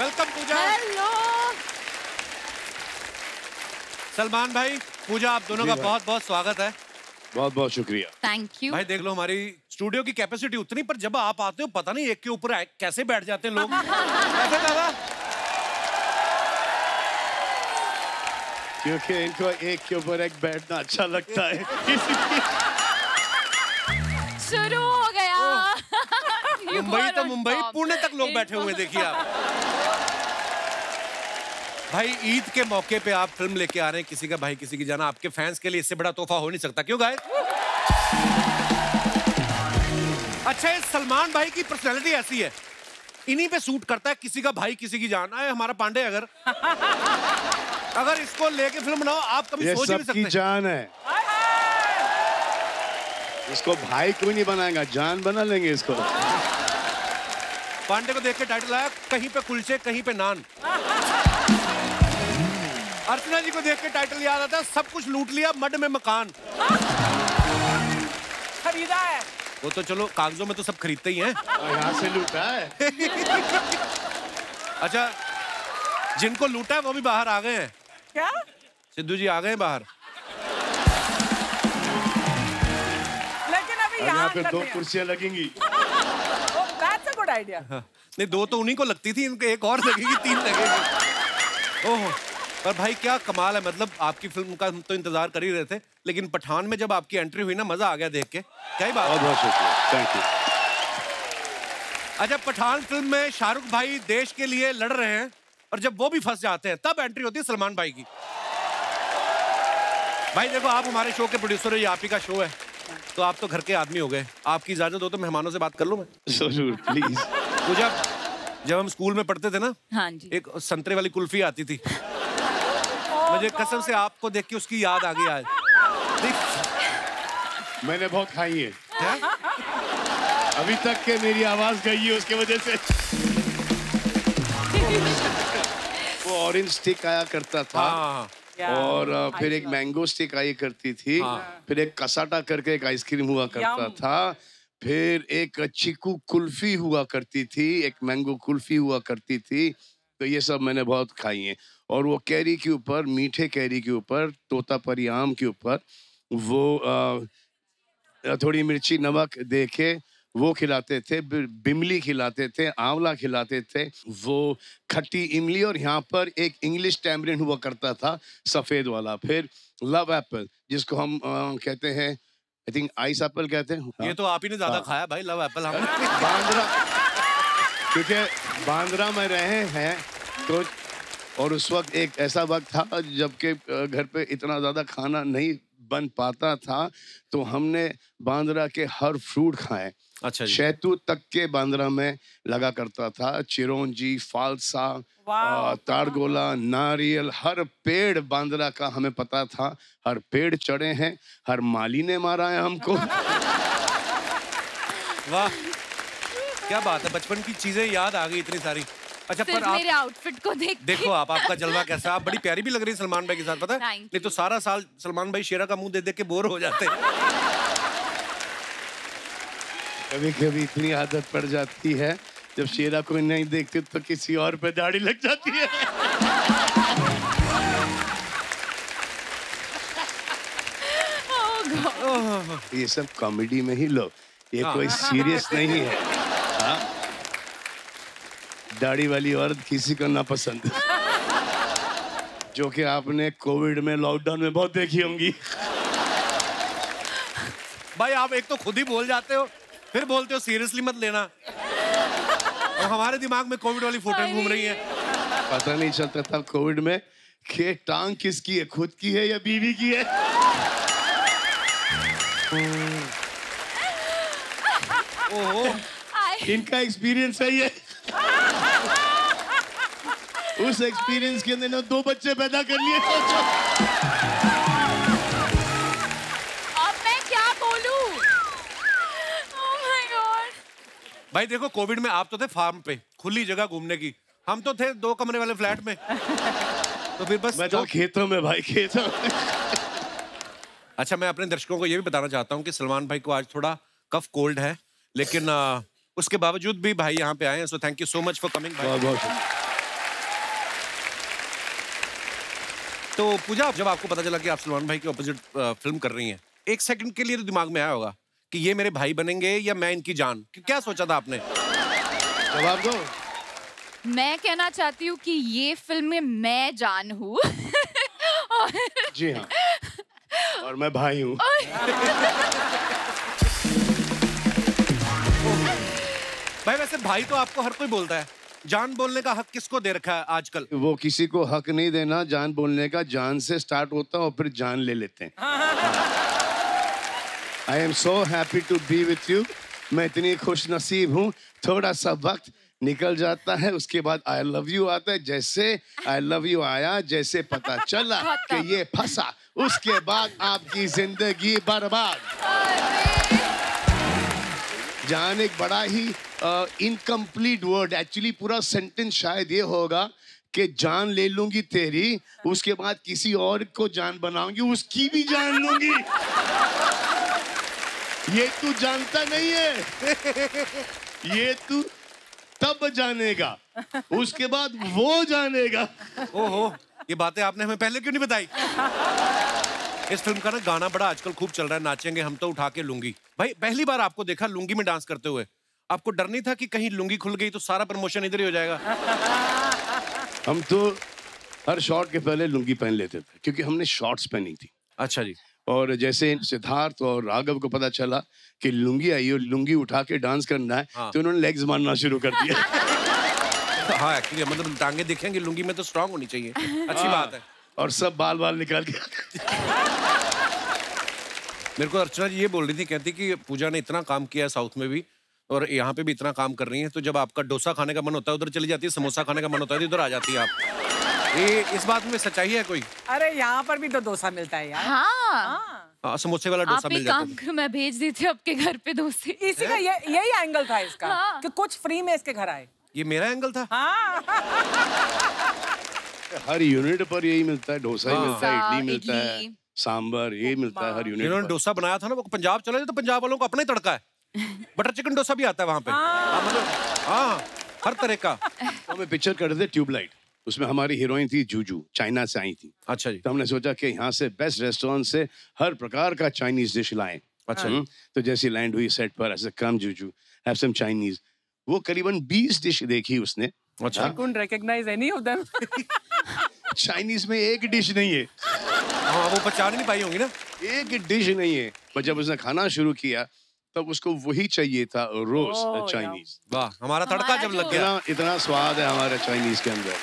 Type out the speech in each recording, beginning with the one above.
Welcome पूजा। Hello Salman भाई, पूजा, आप दोनों का बहुत बहुत स्वागत है। बहुत बहुत शुक्रिया। Thank you. भाई देख लो, हमारी स्टूडियो की कैपेसिटी उतनी, पर जब आप आते हो पता नहीं एक के ऊपर कैसे बैठ जाते हैं लोग। कैसे दादा? क्योंकि इनको एक के ऊपर एक बैठना अच्छा लगता है। शुरू हो गया। मुंबई तो मुंबई, पुणे तक लोग बैठे हुए देखिए आप। भाई ईद के मौके पे आप फिल्म लेके आ रहे हैं किसी का भाई किसी की जान। आपके फैंस के लिए इससे बड़ा तोहफा हो नहीं सकता, क्यों गाइस? अच्छा, ये सलमान भाई की पर्सनैलिटी ऐसी है, इन्हीं पे सूट करता है, किसी का भाई किसी की जान। आए हमारा पांडे, अगर इसको लेके फिल्म बनाओ, आप कभी सोच ही नहीं सकते। सबकी जान है, इसको भाई कोई नहीं बनाएगा, जान बना लेंगे इसको। पांडे को देख के टाइटल आया, कहीं पे कुलचे कहीं पे नान। अर्चना जी को देख के टाइटल याद आता है, सब कुछ लूट लिया मड में मकान। खरीदा है वो तो चलो कागजों में तो सब खरीदते ही हैं। यहाँ से लूटा है। अच्छा, जिनको लूटा है वो भी बाहर आ गए हैं। क्या? सिद्धू जी आ गए हैं बाहर। लेकिन अभी यहाँ पे करते 2 हैं। कुर्सियाँ लगेंगी। That's a good idea. नहीं, 2 तो उन्हीं को लगती थी, इनको एक और लगेगी, 3 लगेगी। ओह, पर भाई क्या कमाल है, मतलब आपकी फिल्म का हम तो इंतजार कर ही रहे थे, लेकिन पठान में जब आपकी एंट्री हुई ना, मजा आ गया देख के। क्या ही बात है। बहुत शुक्रिया, थैंक यू। अच्छा, पठान फिल्म में शाहरुख भाई देश के लिए लड़ रहे हैं, और जब वो भी फंस जाते हैं तब एंट्री होती है सलमान भाई की। भाई देखो, आप हमारे शो के प्रोड्यूसर हो, ये आप ही का शो है, तो आप तो घर के आदमी हो गए। आपकी इजाजत हो तो मेहमानों से बात कर लूं मैं? जरूर, प्लीज। पूजा, जब हम स्कूल में पढ़ते थे ना, हाँ जी, एक संतरे वाली कुल्फी आती थी। मुझे कसम से आपको देख के उसकी याद आ गई आज। मैंने बहुत खाई है, अभी तक के मेरी आवाज गई है उसके वजह से। वो ऑरेंज स्टिक आया करता था। हाँ। और फिर एक मैंगो स्टिक आई करती थी। फिर एक कसाटा करके एक आइसक्रीम हुआ करता था। फिर एक चीकू कुल्फी हुआ करती थी, एक मैंगो कुल्फी हुआ करती थी। तो ये सब मैंने बहुत खाई हैं। और वो कैरी के ऊपर, मीठे कैरी के ऊपर, तोतापरी आम के ऊपर वो थोड़ी मिर्ची नमक दे के वो खिलाते थे। बिमली खिलाते थे, आंवला खिलाते थे, वो खट्टी इमली, और यहाँ पर एक इंग्लिश टैमरिन हुआ करता था सफेद वाला। फिर लव एप्पल, जिसको हम कहते हैं, आई थिंक आइस एप्पल कहते हैं। ये तो आप ही ने ज्यादा खाया भाई, लव एप्पल। हम बांद्रा, क्योंकि बांद्रा में रहे हैं तो, और उस वक्त एक ऐसा वक्त था जबकि घर पे इतना ज्यादा खाना नहीं बन पाता था, तो हमने बांद्रा के हर फ्रूट खाए। अच्छा जी। शहतूत तक के बांद्रा में लगा करता था, चिरौंजी, फालसा, तारगोला, नारियल, हर पेड़ बांद्रा का हमें पता था। हर पेड़ चढ़े हैं, हर माली ने मारा है हमको। वाह, क्या बात है, बचपन की चीजें याद आ गई इतनी सारी। अच्छा, पर आप मेरे आउटफिट को देखो, आप आपका जलवा कैसा, आप बड़ी प्यारी भी लग रही है सलमान भाई के साथ, पता है? नहीं तो सारा साल सलमान भाई शेरा का मुंह देख देख के बोर हो जाते हैं। कभी कभी इतनी आदत पड़ जाती है, जब शेरा को नहीं देखते तो किसी और पे दाढ़ी लग जाती है। ये सब कॉमेडी में ही लो, ये कोई सीरियस नहीं है। दाढ़ी वाली औरत किसी को ना पसंद, जो कि आपने कोविड में, लॉकडाउन में बहुत देखी होंगी। भाई आप एक तो खुद ही बोल जाते हो, फिर बोलते हो सीरियसली मत लेना, और हमारे दिमाग में कोविड वाली फोटो घूम रही है। पता नहीं चलता था कोविड में कि टांग किसकी है, खुद की है या बीवी की है। ओहो, इनका एक्सपीरियंस है ये। उस एक्सपीरियंस के अंदर 2 बच्चे पैदा कर लिए। सोचो अब मैं क्या बोलूं? Oh my God! भाई देखो, कोविड में आप तो थे फार्म पे, खुली जगह घूमने की, हम तो थे 2 कमरे वाले फ्लैट में। तो फिर बस मैं तो खेतों में भाई, खेतों में। अच्छा, मैं अपने दर्शकों को ये भी बताना चाहता हूँ कि सलमान भाई को आज थोड़ा कफ कोल्ड है, लेकिन उसके बावजूद भी भाई यहाँ पे आए हैं, so thank you so much for coming भाई। तो पूजा, जब आपको पता चला कि आप सलमान भाई के ऑपोजिट फिल्म कर रही हैं, एक सेकंड के लिए तो दिमाग में आया होगा कि ये मेरे भाई बनेंगे या मैं इनकी जान? क्या सोचा था आपने? जवाब दो। मैं कहना चाहती हूँ कि ये फिल्म में मैं जान हूँ। जी हाँ, और मैं भाई हूँ। भाई वैसे भाई तो आपको हर कोई बोलता है, जान बोलने का हक किसको दे रखा है आजकल? वो किसी को हक नहीं देना जान बोलने का, जान से स्टार्ट होता है और फिर जान ले लेते हैं। I am so happy to be with you. मैं इतनी खुश नसीब हूँ, थोड़ा सा वक्त निकल जाता है, उसके बाद आई लव यू आता है। जैसे आई लव यू आया, जैसे पता चला कि ये फंसा, उसके बाद आपकी जिंदगी बर्बाद। जान एक बड़ा ही इनकम्प्लीट वर्ड, एक्चुअली पूरा सेंटेंस शायद ये होगा कि जान ले लूंगी तेरी, उसके बाद किसी और को जान बनाऊंगी, उसकी भी जान लूंगी। ये तू जानता नहीं है। ये तू तब जानेगा, उसके बाद वो जानेगा। ओहो, ये बातें आपने हमें पहले क्यों नहीं बताई? इस फिल्म का ना गाना बड़ा आजकल खूब चल रहा है, नाचेंगे हम तो उठा के लुंगी। भाई पहली बार आपको देखा लुंगी में डांस करते हुए, आपको डर नहीं था कि कहीं लुंगी खुल गई तो सारा प्रमोशन इधर ही हो जाएगा? हम तो हर शॉट के पहले लुंगी पहन लेते थे, क्योंकि हमने शॉर्ट्स पहनी थी। अच्छा जी। और जैसे सिद्धार्थ और राघव को पता चला कि लुंगी आई और लुंगी उठा के डांस करना है, तो उन्होंने लेग्स मारना शुरू कर दिया। हाँ एक्चुअली मतलब टांगे दिखेंगे, लुंगी में तो स्ट्रांग होनी चाहिए। अच्छी बात है। और सब बाल बाल निकाल के मेरे को अर्चना जी ये बोल रही थी, कहती कि पूजा ने इतना काम किया है साउथ में भी और यहाँ पे भी इतना काम कर रही है, तो जब आपका डोसा खाने का मन होता है उधर चली जाती है, समोसा खाने का मन होता है इधर आ जाती है आप। ये इस बात में सच्चाई है कोई? अरे यहाँ पर भी तो डोसा मिलता है यार। हाँ, समोसे वाला डोसा मिल जाता है। आप एक काम, मैं भेज दी थी आपके घर पे डोसे। इसी का यही एंगल था इसका, कि कुछ फ्री में इसके घर आए। ये मेरा एंगल था? हाँ। हर यूनिट पर यही मिलता है, डोसा ही मिलता है, इडली मिलता है, सांबर ये मिलता है हर यूनिट। इन्होंने डोसा बनाया था ना, वो पंजाब चले तो पंजाब वालों को अपना ही तड़का है। बटर चिकन डोसा भी आता है वहाँ पे। हाँ, हर तरह का। तो हमें पिक्चर कर रहे थे ट्यूबलाइट, उसमें हमारी हीरोइन थी जूजू, चाइना से आई थी। अच्छा जी। तो हमने सोचा कि यहाँ से बेस्ट रेस्टोरेंट से हर प्रकार का चाइनीज डिश लाएं। अच्छा। तो जैसी लैंड हुई सेट पर, ऐसे कम जूजू हैव सम चाइनीज, वो करीबन 20 डिश देखी उसने। अच्छा। I couldn't recognize any of them. Chinese में एक डिश नहीं है। हाँ, वो पहचान नहीं पाई होंगी ना। एक डिश नहीं है, पर जब उसने खाना शुरू किया तब उसको वही चाहिए था, रोज चाइनीज। वाह, हमारा तड़का जब लग गया। इतना स्वाद है हमारे चाइनीज के अंदर।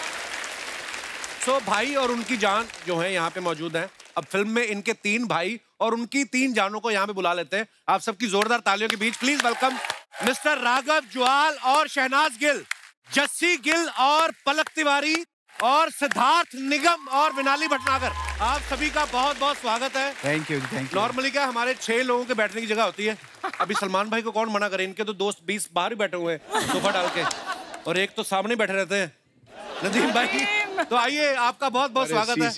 सो भाई और उनकी जान जो है यहाँ पे मौजूद है। अब फिल्म में इनके 3 भाई और उनकी 3 जानों को यहाँ पे बुला लेते हैं। आप सबकी जोरदार तालियों के बीच please welcome mister Raghav Juyal और शहनाज गिल, जस्सी गिल और पलक तिवारी और सिद्धार्थ निगम और विनाली भटनागर। आप सभी का बहुत बहुत स्वागत है। Thank you. नॉर्मली क्या हमारे 6 लोगों के बैठने की जगह होती है। अभी सलमान भाई को कौन मना करे, इनके तो दोस्त 20 बाहर ही बैठे हुए हैं सोफा डाल के, और एक तो सामने बैठे रहते हैं नदीम भाई। तो आइए, आपका बहुत बहुत स्वागत है।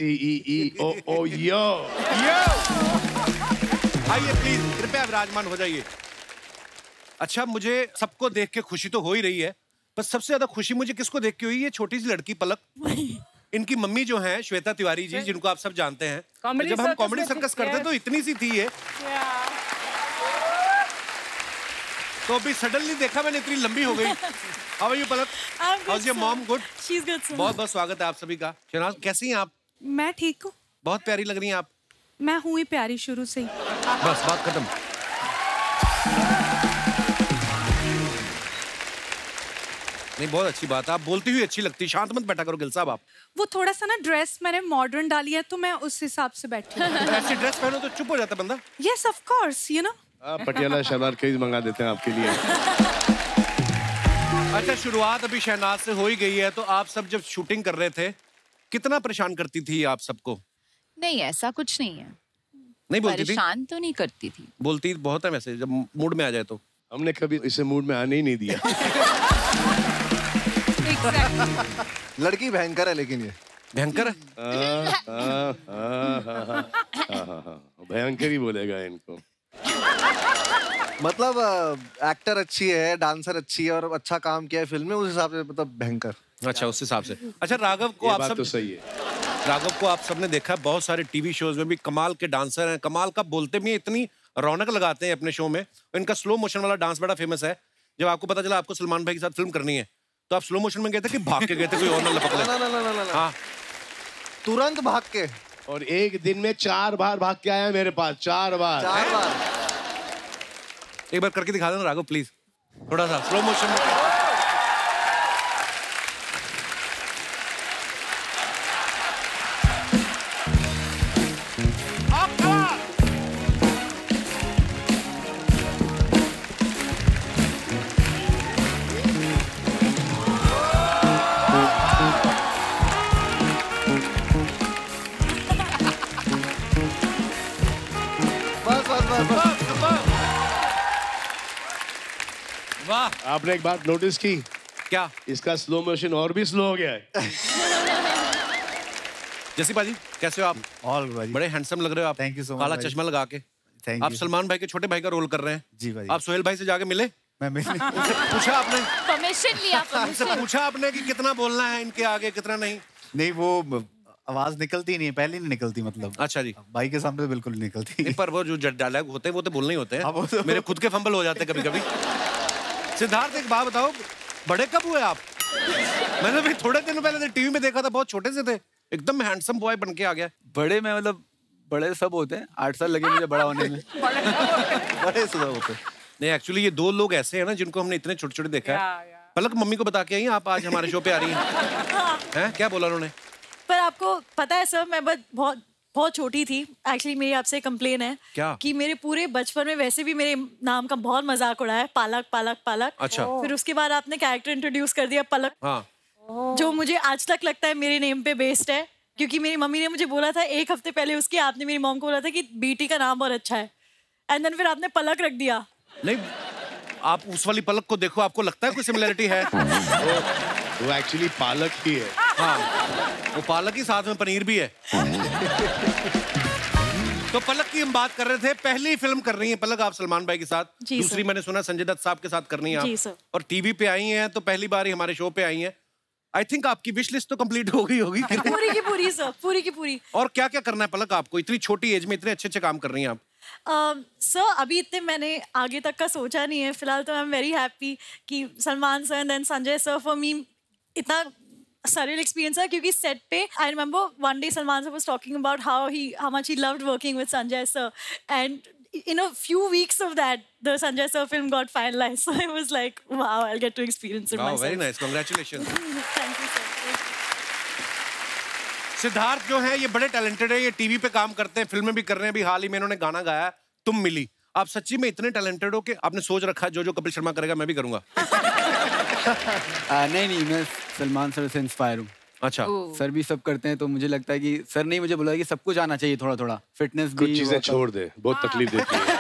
आइए प्लीज, कृपया विराजमान हो जाइए। अच्छा, मुझे सबको देख के खुशी तो हो ही रही है, पर सबसे ज्यादा खुशी मुझे किसको देख के हुई? ये छोटी सी लड़की पलक। इनकी मम्मी जो है श्वेता तिवारी जी, जिनको आप सब जानते हैं। जब हम कॉमेडी सर्कस करते तो इतनी सी थी ये, तो अभी सडनली देखा मैंने इतनी लंबी हो गई। How are you Palak? How's your mom? Good. She is good sir. बहुत बहुत स्वागत है आप सभी का। शहनाज कैसी हैं आप? मैं ठीक हूँ। बहुत प्यारी लग रही हैं आप। मैं हूँ ही प्यारी शुरू से ही। बस बात खत्म। नहीं, बहुत अच्छी बात है, आप बोलती हुई अच्छी लगती। शांत मत बैठा करो गिल साहब आप। वो थोड़ा सा ना ड्रेस मैंने मॉडर्न डाली है, तो मैं उस हिसाब से बैठी हूँ। ऐसी ड्रेस पहनो तो चुप हो जाता बंदा। Yes of course, you know. Patiala salwar कई मंगा देते हैं आपके लिए। अच्छा, शुरुआत अभी शहनाज से हो ही गई है, तो आप सब जब शूटिंग कर रहे थे कितना परेशान करती थी आप सबको? नहीं, ऐसा कुछ नहीं है। नहीं बोलती थी? परेशान तो नहीं करती थी। बोलती बहुत है वैसे, जब मूड में आ जाए तो। हमने कभी इसे मूड में आने ही नहीं दिया। लड़की भयंकर है, लेकिन ये भयंकर है। भयंकर ही बोलेगा इनको। मतलब एक्टर अच्छी है, डांसर अच्छी है और अच्छा काम किया है फिल्म में, उस हिसाब से मतलब भयंकर। अच्छा, उस हिसाब से। अच्छा राघव को ये आप बात सब तो सही है। राघव को आप सबने देखा है बहुत सारे टीवी शोज में भी, कमाल के डांसर हैं, कमाल का बोलते भी हैं, इतनी रौनक लगाते हैं अपने शो में। इनका स्लो मोशन वाला डांस बड़ा फेमस है। जब आपको पता चला आपको सलमान भाई के साथ फिल्म करनी है तो आप स्लो मोशन में गए थे कि भाग के गए थे, कोई और ना लपक ले? ना। हाँ, तुरंत भाग के। और एक दिन में 4 बार भाग के आया मेरे पास, 4 बार। एक बार करके दिखा देना राघव प्लीज, थोड़ा सा स्लो मोशन में। वाह, आपने एक बात नोटिस की? क्या? इसका स्लो मोशन और भी स्लो हो गया है। जैसी बाजी कैसे हो आप? ऑल भाई, बड़े हैंडसम लग रहे हो आप। Thank you so much. काला चश्मा लगा के। थैंक आप यू। सलमान भाई के छोटे भाई का रोल कर रहे हैं। जी भाई। आप सोहेल भाई से जाके मिले? मैं उनसे पूछा आपने? परमिशन लिया, उनसे परमिशन। पूछा आपने कि कितना बोलना है इनके आगे, कितना नहीं? नहीं, वो आवाज निकलती नहीं है, पहले नहीं निकलती मतलब। अच्छा जी। भाई के सामने तो बिल्कुल नहीं निकलती। नहीं, पर वो जो डायलॉग होते हैं वो तो बोलने ही होते हाँ, वो हैं। तो- मेरे खुद के फंबल हो जाते हैं कभी कभी। सिद्धार्थ एक बात बताओ, बड़े कब हुए आप? मैंने भी थोड़े दिन पहले टीवी में देखा था, बहुत छोटे से थे, एकदम हैंडसम बॉय बन के आ गया। बड़े में मतलब बड़े सब होते हैं, 8 साल लगे मुझे बड़ा होने में। बड़े सुधर होते। नहीं, एक्चुअली ये 2 लोग ऐसे हैं ना जिनको हमने इतने छोटे छोटे देखा है। पलक मम्मी को बता के आई आप आज हमारे शो पे आ रही हैं? क्या बोला उन्होंने? पर आपको पता है सर, मैं बहुत छोटी थी। एक्चुअली मेरी आपसे कंप्लेन है क्या? कि मेरे पूरे बचपन में वैसे भी मेरे नाम का बहुत मजाक उड़ाया है, पालक पालक पालक। अच्छा। फिर उसके बाद आपने कैरेक्टर इंट्रोड्यूस कर दिया पलक, हाँ, जो मुझे आज तक लगता है मेरे नेम पे बेस्ड है, क्योंकि मेरी मम्मी ने मुझे बोला था 1 हफ्ते पहले उसकी, आपने मेरी मॉम को बोला था कि बेटी का नाम बहुत अच्छा है, एंड देन फिर आपने पलक रख दिया। नहीं, आप उस वाली पलक को देखो, आपको लगता है कोई सिमिलरिटी है? वो एक्चुअली पालक ही है। हाँ, वो पालक ही साथ में पनीर भी है। तो पलक की हम बात कर रहे थे, पहली फिल्म कर रही है पलक आप सलमान भाई के साथ। जी दूसरी सर। मैंने सुना संजय दत्त साहब के साथ करनी है आप। जी सर। और टीवी पे आई हैं तो पहली बार ही हमारे शो पे आई हैं। आई थिंक आपकी विश लिस्ट तो कंप्लीट हो गई होगी। पूरी की पूरी सर, पूरी की पूरी। और क्या क्या करना है पलक आपको? इतनी छोटी एज में इतने अच्छे अच्छे काम कर रही हैं आप। सर अभी इतने मैंने आगे तक का सोचा नहीं है फिलहाल, तो आई एम वेरी हैप्पी कि Salman sir and then Sanjay sir, for me इतना surreal experience है, क्योंकि सेट पे I remember one day Salman sir was talking about how much he loved working with Sanjay sir, and in a few weeks of that the Sanjay sir film got finalized, so I was like wow, I'll get to experience it myself. Very nice, congratulations. Thank you sir. Siddharth जो है ये बड़े talented है, ये TV पे काम करते हैं, फिल्में भी कर रहे हैं। अभी हाल ही में इन्होंने गाना गाया तुम मिली। आप सच्ची में इतने टैलेंटेड हो कि आपने सोच रखा है जो कपिल शर्मा करेगा मैं भी करूंगा? नहीं, मैं सलमान सर से इंस्पायर हूँ। अच्छा। सर भी सब करते हैं तो मुझे लगता है कि सर ने मुझे बोला कि सब कुछ आना चाहिए, थोड़ा थोड़ा फिटनेस भी। कुछ चीजें छोड़ दे, बहुत तकलीफ देती है।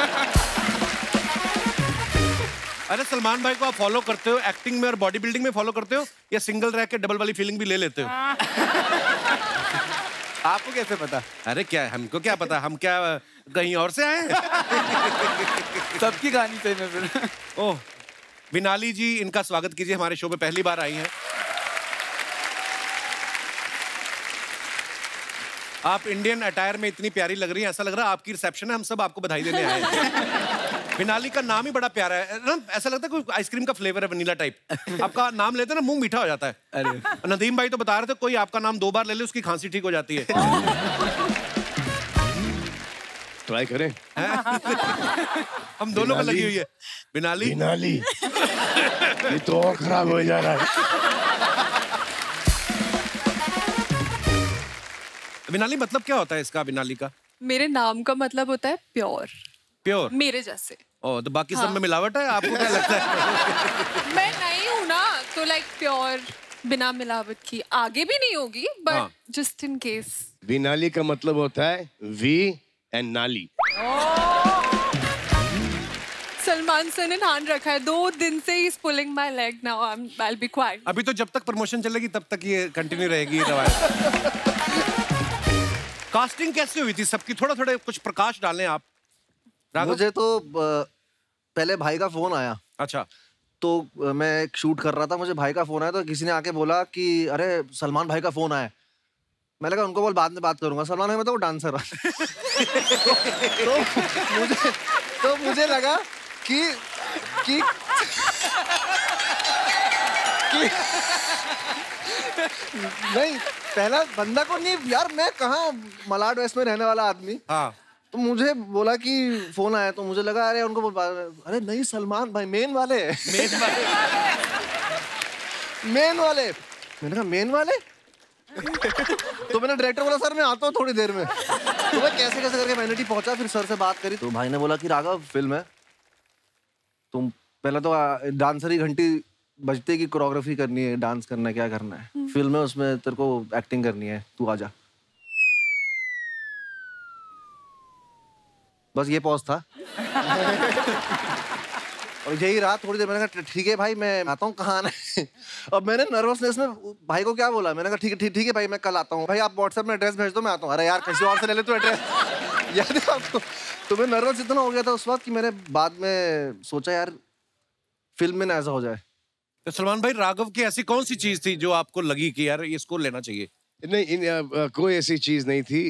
अरे सलमान भाई को आप फॉलो करते हो एक्टिंग में और बॉडी बिल्डिंग में फॉलो करते हो, या सिंगल रह के डबल वाली फीलिंग भी ले लेते हो? आपको कैसे पता? अरे क्या है, हमको क्या पता, हम क्या कहीं और से आए हैं? सबकी कहानी सही में फिर। ओह, विनाली जी, इनका स्वागत कीजिए, हमारे शो पे पहली बार आई हैं। आप इंडियन अटायर में इतनी प्यारी लग रही हैं, ऐसा लग रहा है आपकी रिसेप्शन है, हम सब आपको बधाई देने आए हैं। विनाली का नाम ही बड़ा प्यारा है ना, ऐसा लगता है कोई आइसक्रीम का फ्लेवर है, वनीला टाइप। आपका नाम लेते हैं ना मुंह मीठा हो जाता है। अरे नदीम भाई तो बता रहे थे कोई आपका नाम 2 बार ले ले उसकी खांसी ठीक हो जाती है। ट्राई करें? हम दोनों को लगी हुई है। विनाली, विनाली। ये तो और खराब हो जा रहा है। विनाली मतलब क्या होता है इसका? विनाली का मेरे नाम का मतलब होता है प्योर। प्योर? मेरे जैसे। ओ, तो बाकी सब में मिलावट है, आपको क्या लगता है? मैं नहीं हूँ ना, तो लाइक प्योर बिना मिलावट की आगे भी नहीं होगी, बट जस्ट इन केस। विनाली का मतलब होता है वी एंड नाली। सलमान सर ने ध्यान रखा है, 2 दिन से ही pulling my leg now, I will be quiet. अभी तो जब तक प्रमोशन चलेगी तब तक ये कंटिन्यू रहेगी ये रवायत। कास्टिंग कैसे हुई थी सबकी? थोड़ा थोड़ा कुछ प्रकाश डालें आप। मुझे तो पहले भाई का फोन आया। अच्छा। तो मैं एक शूट कर रहा था, मुझे भाई का फोन आया, तो किसी ने आके बोला कि अरे सलमान भाई का फोन आया। मैंने कहा उनको बोल बाद में बात करूंगा, सलमान खान में तो वो डांसर है। तो मुझे लगा कि नहीं, पहला बंदा को नहीं यार, मैं कहाँ मलाड वेस्ट में रहने वाला आदमी। हाँ। तो मुझे बोला कि फोन आया, तो मुझे लगा अरे उनको अरे नहीं सलमान भाई मेन वाले मैंने कहा मेन वाले तो मैंने डायरेक्टर बोला सर मैं आता हूँ थोड़ी देर में। तो मैं कैसे करके वैनिटी पहुंचा, फिर सर से बात करी तो भाई ने बोला कि राघव फिल्म है, तुम पहले तो डांसर ही घंटी बजते की कोरियोग्राफी करनी है, डांस करना है, क्या करना है, फिल्म है उसमें तेरे को एक्टिंग करनी है, तू आजा। बस ये पॉज था। और यही रहा थोड़ी देर। मैंने कहा ठीक है भाई मैं आता हूँ, कहाँ आना है। अब मैंने नर्वसनेस में भाई को क्या बोला, मैंने कहा ठीक है भाई मैं कल आता हूँ। भाई आप व्हाट्सएप में एड्रेस भेज दो, मैं आता हूँ। अरे यार किसी और से ले ले तू एड्रेस। याद है आपको? तो मैं नर्वस इतना हो गया था उस वक्त कि मैंने बाद में सोचा यार फिल्म में ना ऐसा हो जाए। तो सलमान भाई राघव की ऐसी कौन सी चीज थी जो आपको लगी कि यार इसको लेना चाहिए? नहीं, कोई ऐसी चीज नहीं थी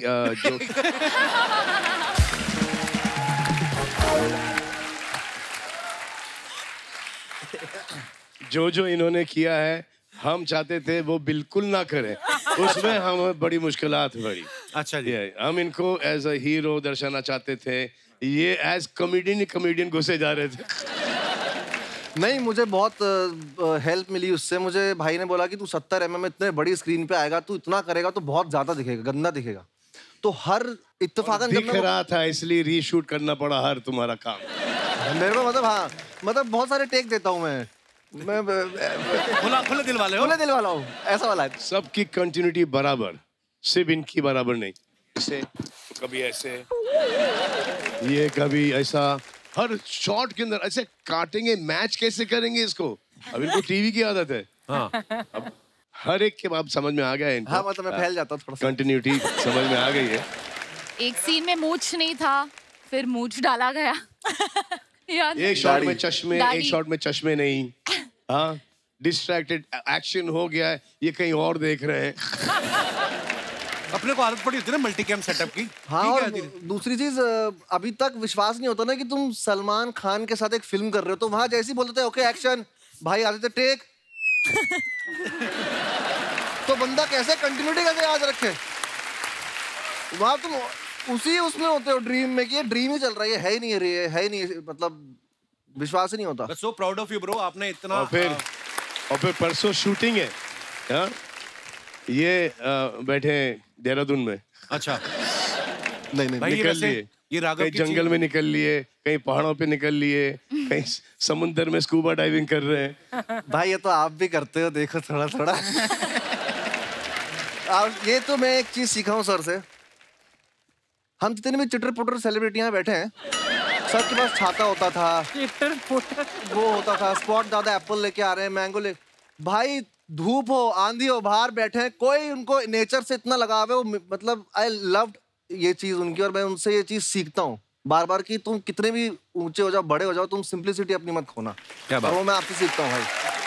जो इन्होंने किया है हम चाहते थे वो बिल्कुल ना करें। उसमें हमें बड़ी मुश्किलात पड़ी। अच्छा जी। हम इनको एज अ हीरो दर्शाना चाहते थे, ये एज कॉमेडियन घुसे जा रहे थे। नहीं, मुझे बहुत हेल्प मिली उससे। मुझे भाई ने बोला कि तू 70 mm इतने बड़ी स्क्रीन पे आएगा, तू इतना करेगा तो बहुत ज्यादा दिखेगा, गंदा दिखेगा। तो हर इत्तेफाकन दिख रहा था इसलिए रीशूट करना पड़ा हर तुम्हारा काम। मेरे को मतलब हाँ, मतलब बहुत सारे टेक देता हूँ मैं खुले दिल वाले हो? खुले दिल वाला हूँ, ऐसा वाला है। सबकी कंटिन्यूटी बराबर, सिर्फ इनकी बराबर नहीं। ऐसे कभी ऐसे, ये कभी ऐसा, हर शॉट के अंदर ऐसे काटेंगे। मैच कैसे करेंगे इसको? अब इनको टीवी की आदत है। हाँ। अब हर एक के बाद समझ में आ गया है इनको। हाँ, मतलब मैं फैल जाता हूँ थोड़ा सा। कंटिन्यूटी समझ में आ गई है। एक सीन में मूंछ नहीं था, फिर मूंछ डाला गया। एक शॉट में चश्मे, एक शॉट में चश्मे नहीं। हाँ, डिस्ट्रैक्टेड एक्शन हो गया है, ये कहीं और देख रहे हैं। अपने को आदत पड़ी होती है ना मल्टीकैम सेटअप की। हाँ, और दूसरी चीज अभी तक विश्वास नहीं होता ना कि तुम सलमान खान के साथ एक फिल्म कर रहे हो। तो वहां जैसे ही बोलते थे ओके एक्शन, भाई आते थे टेक। तो बंदा कैसे कंटिन्यूटी कैसे याद रखे? वहां तुम उसी उसमें होते हो ड्रीम में कि ये ड्रीम ही चल रहा है ही नहीं, है ही नहीं, मतलब विश्वास ही नहीं होता। So proud of you bro, आपने इतना। और फिर परसों शूटिंग है। हाँ? ये बैठे देहरादून में। अच्छा। नहीं निकल लिए, ये राघव कहीं जंगल में निकल लिए, कहीं पहाड़ों पे निकल लिए, कहीं समुद्र में स्कूबा डाइविंग कर रहे हैं। भाई ये तो आप भी करते हो, देखो थोड़ा थोड़ा। और ये तो मैं एक चीज सीखा हूँ सर से। हम जितने भी चिटर पुटर सेलिब्रिटियां बैठे हैं, सबके पास छाता होता था, वो होता था, स्पॉट ज्यादा एप्पल लेके आ रहे हैं, मैंगो ले। भाई धूप हो आंधी हो बाहर बैठे हैं, कोई उनको नेचर से इतना लगाव है। वो मतलब आई लव्ड ये चीज उनकी, और मैं उनसे ये चीज सीखता हूँ बार बार कि तुम कितने भी ऊंचे हो जाओ, बड़े हो जाओ, तुम सिंप्लिसिटी अपनी मत खोना। क्या बात? वो मैं आपसे सीखता हूँ भाई।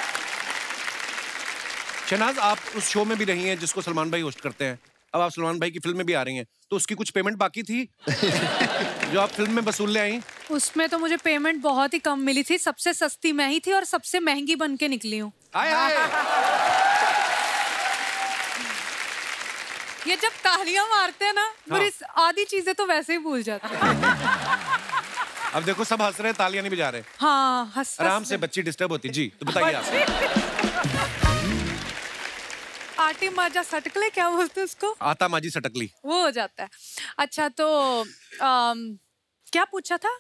शहनाज, आप उस शो में भी रही हैं जिसको सलमान भाई होस्ट करते हैं, अब आप सलमान भाई की फिल्म में भी आ रही हैं, तो उसकी कुछ पेमेंट बाकी थी जो आप फिल्म में वसूल ले आई? उसमें तो मुझे पेमेंट बहुत ही कम मिली थी। सबसे सस्ती मैं ही थी और सबसे महंगी बन के निकली हूँ। ये जब तालियां मारते हैं ना, मेरी आधी चीजें तो वैसे ही भूल जाती हैं। अब देखो सब हंस रहे हैं, तालियां नहीं बजा रहे। हाँ, हंस आराम से, बच्ची डिस्टर्ब होती। जी तो बताइए आप। आटी माजा सटकले क्या बोलते हैं उसको? आता माजी सटकली वो हो जाता है। अच्छा तो क्या पूछा था?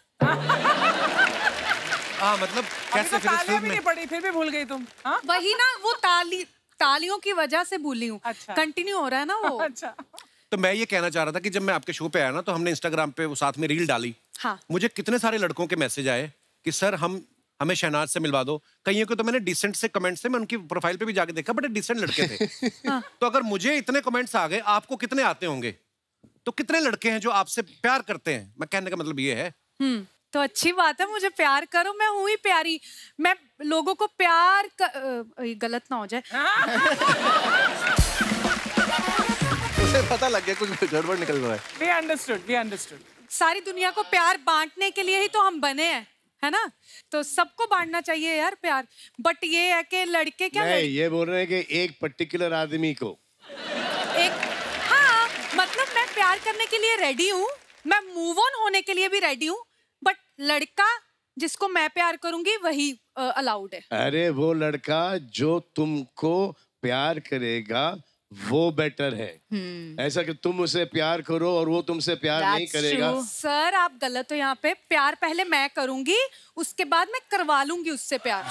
हाँ, मतलब कैसे फिर तालियां भी नहीं पड़ी, फिर भी भूल गई तुम। हाँ? वही ना, वो तालियों की वजह से भूली हूँ। अच्छा। कंटिन्यू हो रहा है ना वो। अच्छा। तो मैं ये कहना चाह रहा था कि जब मैं आपके शो पे आया ना, तो हमने इंस्टाग्राम पे वो साथ में रील डाली। हाँ। मुझे कितने सारे लड़कों के मैसेज आए कि सर हमें शहनाज से मिलवा दो। कईयों को तो मैंने डिसेंट से कमेंट्स थे, मैं उनकी प्रोफाइल पे भी जाके देखा, बड़े डिसेंट लड़के थे। हाँ। तो अगर मुझे इतने कमेंट्स आ गए, आपको कितने आते होंगे? तो कितने लड़के हैं जो आपसे प्यार करते हैं? मैं कहने का मतलब ये है। तो अच्छी बात है, मुझे प्यार करो, मैं हूँ ही प्यारी। मैं लोगों को प्यार गलत ना हो जाए। मुझे पता लग गया कुछ गड़बड़ निकल रहा है। We understood, we understood. सारी दुनिया को प्यार बांटने के लिए ही तो हम बने हैं, है ना? तो सबको बांटना चाहिए यार प्यार। बट ये है कि लड़के क्या नहीं, ये बोल रहे हैं कि एक पर्टिकुलर आदमी को एक, हाँ मतलब मैं प्यार करने के लिए रेडी हूँ, मैं मूव ऑन होने के लिए भी रेडी हूँ, बट लड़का जिसको मैं प्यार करूंगी वही अलाउड है। अरे वो लड़का जो तुमको प्यार करेगा वो बेटर है। ऐसा कि तुम उसे प्यार करो और वो तुमसे प्यार नहीं करेगा। सर आप गलत हो यहाँ पे। प्यार पहले मैं करूंगी, उसके बाद मैं करवा लूंगी उससे प्यार।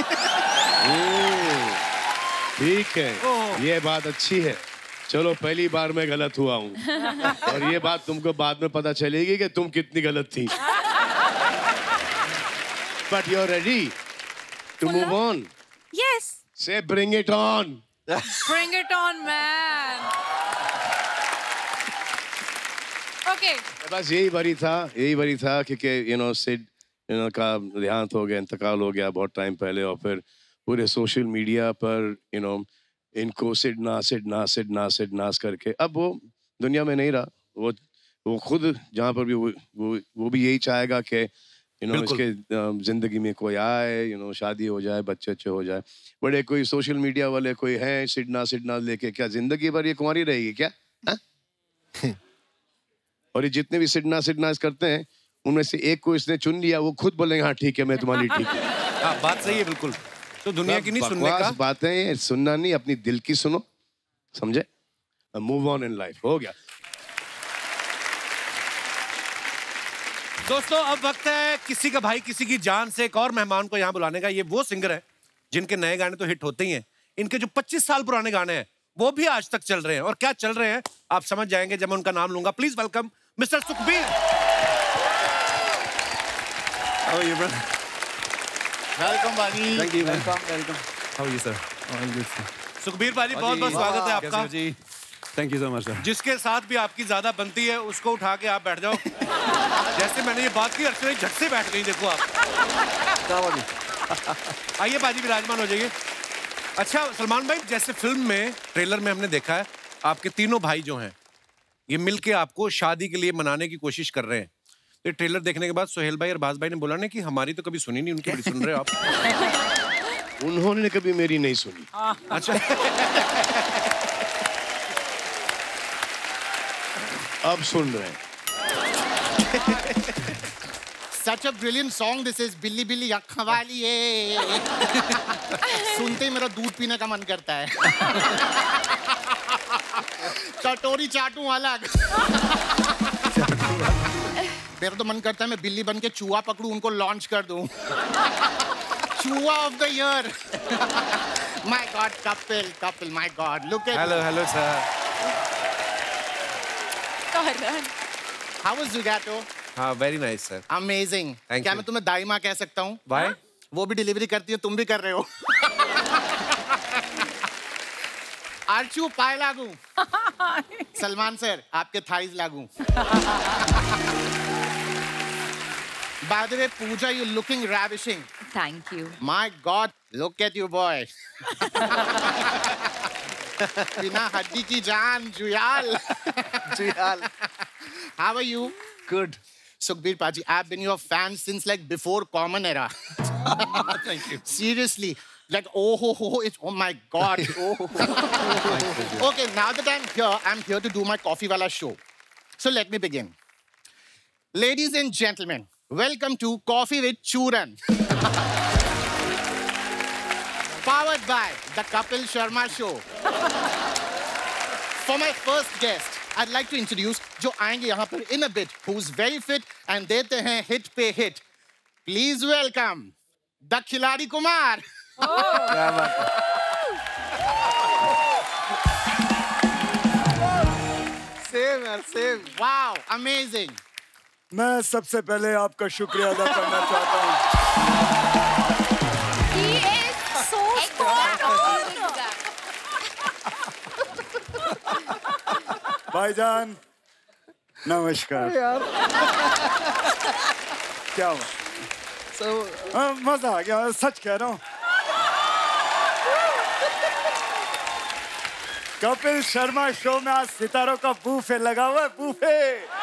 ठीक है, ये बात अच्छी है। चलो पहली बार मैं गलत हुआ हूँ और ये बात तुमको बाद में पता चलेगी कि तुम कितनी गलत थी। But you're ready to move on? Yes. Say bring it on. Bring it on, man. Okay. बस यही वरी था कि you know सिड का देहांत हो गया, इंतकाल हो गया बहुत टाइम पहले और फिर पूरे सोशल मीडिया पर इनको सिड नास करके अब वो दुनिया में नहीं रहा। वो खुद जहाँ पर भी वो भी यही चाहेगा कि इसके जिंदगी में कोई आए, शादी हो जाए, बच्चे अच्छे हो जाए। बड़े कोई सोशल मीडिया वाले कोई हैं सिडना लेके क्या जिंदगी भर ये कुंवारी रहेगी क्या? और ये जितने भी सिडना करते हैं उनमें से एक को इसने चुन लिया, वो खुद बोलेंगे हाँ ठीक है मैं तुम्हारी ठीक है। हाँ बात सही है बिल्कुल। तो दुनिया की नहीं सुनने का, बातें सुनना नहीं, अपनी दिल की सुनो, समझे? Move on in life. हो गया दोस्तों, अब वक्त है किसी का भाई किसी की जान से एक और मेहमान को यहाँ बुलाने का। ये वो सिंगर है जिनके नए गाने तो हिट होते ही हैं, इनके जो 25 साल पुराने गाने हैं वो भी आज तक चल रहे हैं। और क्या चल रहे हैं आप समझ जाएंगे जब मैं उनका नाम लूंगा। Please welcome mister Sukhbir. Welcome बाजी। Thank you. Welcome. How are you sir? Sukhbir बाजी बहुत बहुत स्वागत है आपका जी। Thank you so much sir. जिसके साथ भी आपकी ज्यादा बनती है उसको उठा के आप बैठ जाओ। जैसे मैंने ये बात की अर्चना झट से बैठ गई। देखो आप। आइए बाजी विराजमान हो जाइए। अच्छा सलमान भाई, जैसे फिल्म में ट्रेलर में हमने देखा है आपके तीनों भाई जो हैं ये मिलके आपको शादी के लिए मनाने की कोशिश कर रहे हैं। तो ट्रेलर देखने के बाद सोहेल भाई और बाज भाई ने बोला ना कि हमारी तो कभी सुनी नहीं, उनकी बड़ी सुन रहे हो आप। उन्होंने कभी मेरी नहीं सुनी। अच्छा अब सुन रहे हैं। Such a brilliant song this is, बिल्ली बिल्ली अक्खा वाली है। सुनते ही मेरा दूध पीने का मन करता है। कटोरी चाटूं अलग। मेरा तो मन करता है मैं बिल्ली बन के चूहा पकड़ूं, उनको लॉन्च कर दूं। चूहा of the year. My God, Kapil, my God, look at. Hello, sir. How was Zugato? हाँ, very nice sir. Amazing. क्या मैं तुम्हें दाई माँ कह सकता हूँ? Why? वो भी डिलीवरी करती है, तुम भी कर रहे हो। आर्चू पाए लागू। सलमान सर आपके थाइज लागू। By the way, Pooja, you're looking ravishing. Thank you. My God, look at you, boy. बिना हड्डी की जान, Juyal. How are you? Good. Sukhbir Paji, I've been your fan since like before Common era. Thank you. Seriously, like it's oh my God. Okay, now that I'm here to do my Coffee Wala show. So let me begin. Ladies and gentlemen, welcome to Coffee with Puran. Powered by the Kapil Sharma show. For my first guest, I'd like to introduce जो आएंगे यहाँ पर in a bit, who's very fit and देते हैं hit पे hit. Please welcome the खिलाड़ी कुमार. क्या बात है? Same यार, same. Wow, amazing. मैं सबसे पहले आपका शुक्रिया अदा करना चाहता हूँ। He is so spot on. भाईजान नमस्कार। क्या हुआ? मजा आ गया, सच कह रहा हूँ। कपिल शर्मा शो में आज सितारों का बूफे लगा हुआ है, बूफे।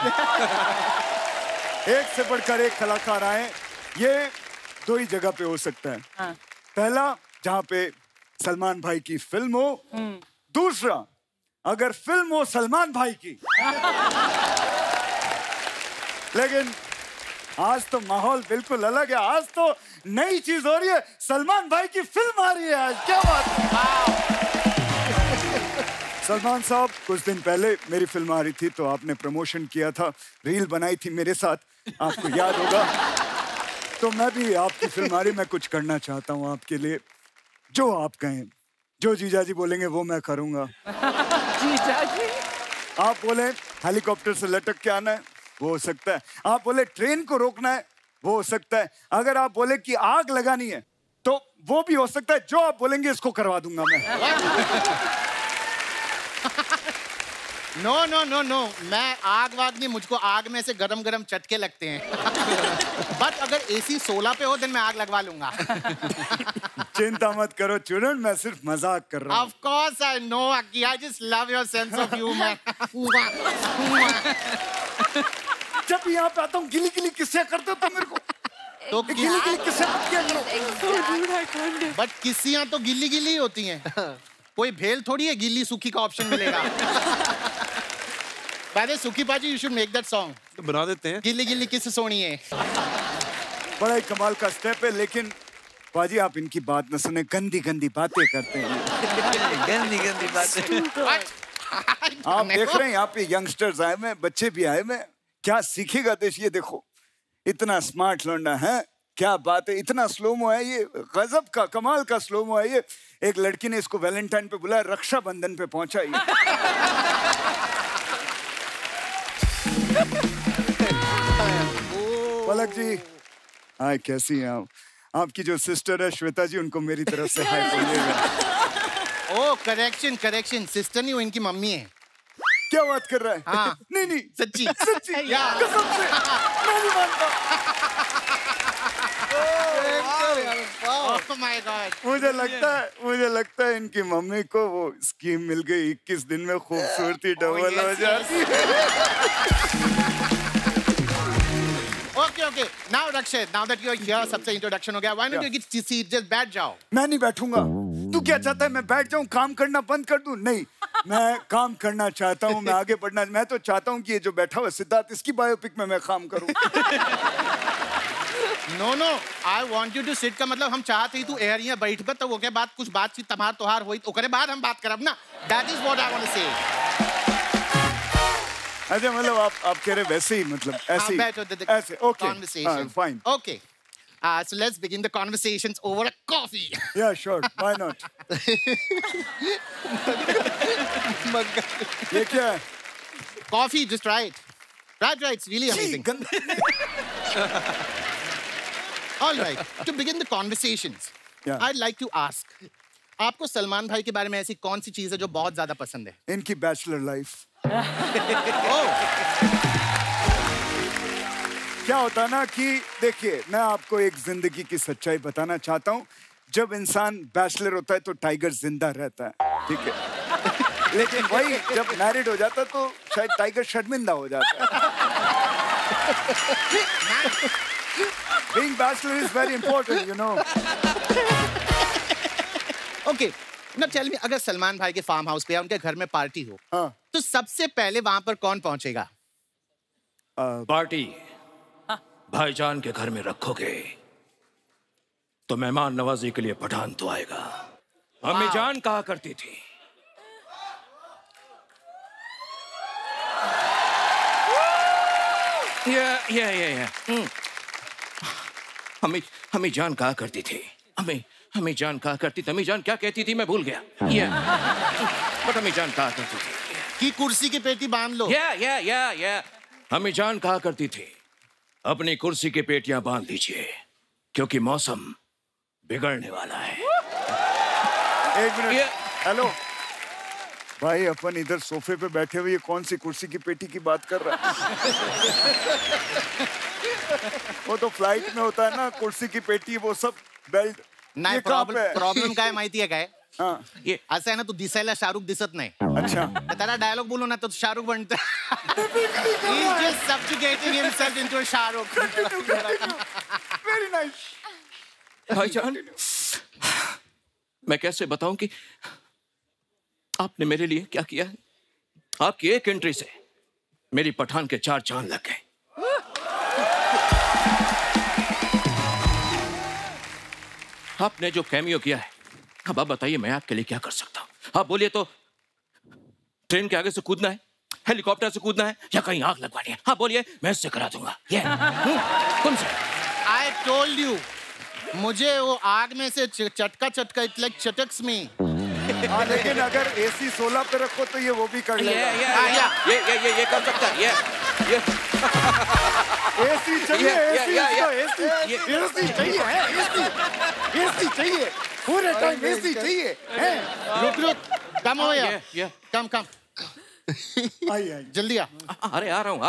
एक से बढ़कर एक कलाकार आए। ये दो ही जगह पे हो सकता है। हाँ। पहला जहाँ पे सलमान भाई की फिल्म हो, दूसरा अगर फिल्म हो सलमान भाई की। लेकिन आज तो माहौल बिल्कुल अलग है। आज तो नई चीज हो रही है, सलमान भाई की फिल्म आ रही है आज। क्या बात है। सलमान साहब, कुछ दिन पहले मेरी फिल्म आ रही थी तो आपने प्रमोशन किया था, रील बनाई थी मेरे साथ, आपको याद होगा। तो मैं भी आपकी फिल्म आ रही, मैं कुछ करना चाहता हूँ आपके लिए। जो आप कहें, जो जीजा जी बोलेंगे वो मैं करूँगा। जीजा जी? आप बोले हेलीकॉप्टर से लटक के आना है, वो हो सकता है। आप बोले ट्रेन को रोकना है, वो हो सकता है। अगर आप बोले कि आग लगानी है तो वो भी हो सकता है। जो आप बोलेंगे इसको करवा दूंगा मैं। नो नो नो नो, मैं आग वाग नहीं, मुझको आग में से गरम गरम चटके लगते हैं। बट अगर AC 16 पे हो तो मैं आग लगवा लूंगा। चिंता मत करो चूरन, मैं सिर्फ मजाक कर रहा हूँ। Of course I know, Aki. I just love your sense of humor. जब यहाँ पे आता हूँ गिली गिली किस्से करते हो तो मेरे को तो गिली गिली किस्से मत किया करो। बट किस्सियाँ तो गिल्ली गिल्ली होती हैं। कोई भेल थोड़ी है गिल्ली सूखी का ऑप्शन मिलेगा। Bye Sukhi Paaji, you should make that song. तो बना देते हैं। गिल्ली गिल्ली किस सोनी है। बड़ा ही कमाल का स्टेप है, लेकिन पाजी आप इनकी बात न सुने, गंदी गंदी बातें करते हैं। गंदी गंदी बातें। आप देख रहे हैं यहाँ पे यंगस्टर्स आए हुए, बच्चे भी आए हुए। क्या सीखेगा देश? ये देखो, इतना स्मार्ट लौंडा है, क्या बात है। इतना स्लोमो है ये, गजब का कमाल का स्लोमो है ये। एक लड़की ने इसको वैलेंटाइन पे बुलाया, रक्षाबंधन पे पहुंचा ये। पलक जी, हाय, कैसी हैं आप? आपकी जो सिस्टर है श्वेता जी, उनको मेरी तरफ से हाय बोलिएगा। ओ करेक्शन करेक्शन, सिस्टर नहीं, वो इनकी मम्मी है। क्या बात कर रहा है? हाँ। नहीं नहीं, सच्ची सच्ची कसम से मैं नहीं मानता। Oh my God. मुझे लगता है इनकी मम्मी को वो स्कीम मिल गई, 21 दिन में खूबसूरती डबल हो जाती है। Okay. Now Rakshit, now that you're here, सबसे इंट्रोडक्शन हो गया. Why don't you get seat? Just बैठ जाओ. मैं नहीं बैठूंगा। तू क्या चाहता है, मैं बैठ जाऊं, काम करना बंद कर दूं? नहीं, मैं काम करना चाहता हूं, मैं आगे बढ़ना। मैं तो चाहता हूं कि ये जो बैठा हुआ सिद्धार्थ, इसकी बायोपिक में मैं काम करूं। No, I want you to sit का मतलब हम चाहते ही तू एयर यहाँ बैठ पर, तो वो के बाद कुछ बातचीत तमार तोहार हुई, ओकरे बाद हम बात करब ना। That is what I want to say. अच्छा, मतलब आप कह रहे वैसे ही, मतलब ऐसे ही, ऐसे, okay, conversation. fine. Okay. So let's begin the conversations over a coffee. Yeah, sure. Why not? ये क्या है? Coffee, just try it. Try. It's really amazing. All right. To begin the conversations, Yeah. I'd like to ask, आपको सलमान भाई के बारे में ऐसी कौन सी चीज है जो बहुत ज्यादा पसंद है? इनकी बैचलर लाइफ। क्या होता ना कि देखिए, मैं आपको एक जिंदगी की सच्चाई बताना चाहता हूँ। जब इंसान बैचलर होता है तो टाइगर जिंदा रहता है, ठीक है। लेकिन वही जब मैरिड हो जाता है तो शायद टाइगर शर्मिंदा हो जाता है। Being bachelor is very important, you know. Okay. Now tell me, अगर सलमान भाई के फार्म हाउस पे या उनके घर में पार्टी हो, हाँ। तो सबसे पहले वहां पर कौन पहुंचेगा? पार्टी भाईजान के घर में रखोगे तो मेहमान नवाजी के लिए पठान तो आएगा। अम्मी जान कहा करती थी, हमें जान कहा करती थी, हमें जान कहा करती थी। अम्मी जान क्या कहती थी मैं भूल गया। बट हमें जान कहा करती थी कि कुर्सी की पेटी बांध लो। हमें जान कहा करती थी, अपनी कुर्सी की पेटियां बांध लीजिए क्योंकि मौसम बिगड़ने वाला है। एक मिनट, हेलो भाई, अपन इधर सोफे पे बैठे हुए, ये कौन सी कुर्सी की पेटी की बात कर रहा है? वो तो फ्लाइट में होता है ना, कुर्सी की पेटी, वो सब बेल्ट। नहीं, प्रॉब्लम का है, माहिती है क्या है? ये असं आहे ना, तू दिसायला शाहरुख दिसत नाही. अच्छा. त्याला डायलॉग बोलू ना तर शाहरुख बनतं. He's just subjugating himself into a Shahrukh. Very nice. भाईजान, मैं कैसे बताऊं कि आपने मेरे लिए क्या किया है? आपकी एक एंट्री से मेरी पठान के 4 चांद लग गए. आपने जो कैमियो किया है, अब आप बताइए मैं आपके लिए क्या कर सकता हूं? आप बोलिए तो ट्रेन के आगे से कूदना है, हेलीकॉप्टर से कूदना है, या कहीं आग लगवानी है? हाँ बोलिए, मैं इससे करा दूंगा. कौन सा? I told you, मुझे वो आग में से चटका इट लाइक चटक्स में. हाँ, लेकिन अगर AC 16 पे रखो तो ये वो भी कर लेगा. ये कर सकता है. ये AC चाहिए, AC चाहिए, पूरे टाइम AC चाहिए. रुक, कम हो यार. कम. आई जल्दी आ. अरे आ रहा हूँ.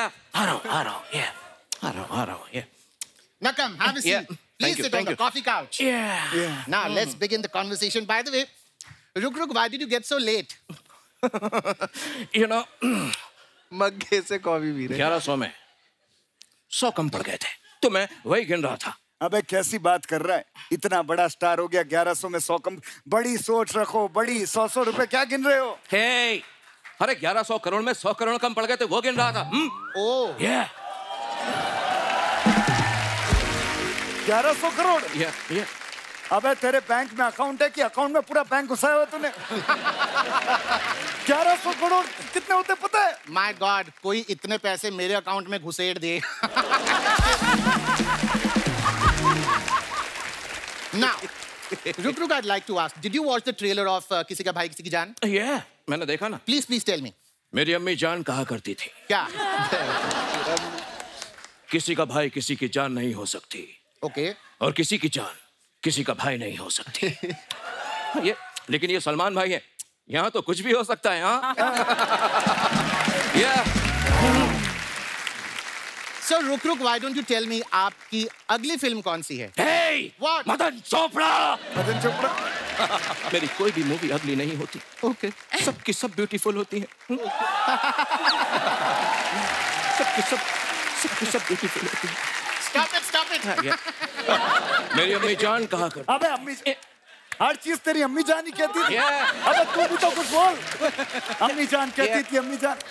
Now come, have a seat. Please sit on the coffee couch. Yeah. Now let's begin the conversation. By the way, Ruk, why did you get so late? You know, मग्गे से coffee P रहे. 1100 में 100 कम पड़ गए थे, तो मैं वही गिन रहा था. अबे कैसी बात कर रहा है? इतना बड़ा स्टार हो गया, 1100 में 100 कम. बड़ी सोच रखो, बड़ी 100 रुपए क्या गिन रहे हो? Hey, अरे 1100 करोड़ में 100 करोड़ कम पड़ गए थे, वो गिन रहा था. Oh. Yeah. 1100 करोड़? Yeah. अबे तेरे बैंक में अकाउंट है कि अकाउंट में पूरा बैंक घुसाया हुआ तूने? 1100 करोड़ कितने होते पता है? My God, कोई इतने पैसे मेरे अकाउंट में घुसेड़ दे. Now, Ruk, I'd like to ask, did you watch the trailer of किसी का भाई किसी की जान? Yeah, मैंने देखा ना. Please tell me. मेरी अम्मी जान कहा करती थी. क्या? किसी का भाई किसी की जान नहीं हो सकती. Okay. और किसी की जान किसी का भाई नहीं हो सकती. लेकिन ये सलमान भाई है, यहाँ तो कुछ भी हो सकता है. हाँ. Yeah. So Ruk, why don't you tell me आपकी अगली फिल्म कौन सी है? Hey, what? मदन चोपड़ा. मदन चोपड़ा. मेरी कोई भी मूवी अगली नहीं होती. Okay. सबकी सब ब्यूटीफुल होती है. सबकी सब ब्यूटीफुल होती है. Stop it. मेरी अम्मी जान कहा कर. अबे अम्मी, हर चीज तेरी अम्मी जान ही कहती थी. अबे तू भी तो कुछ बोल. अम्मी जान कहती थी, अम्मी जान.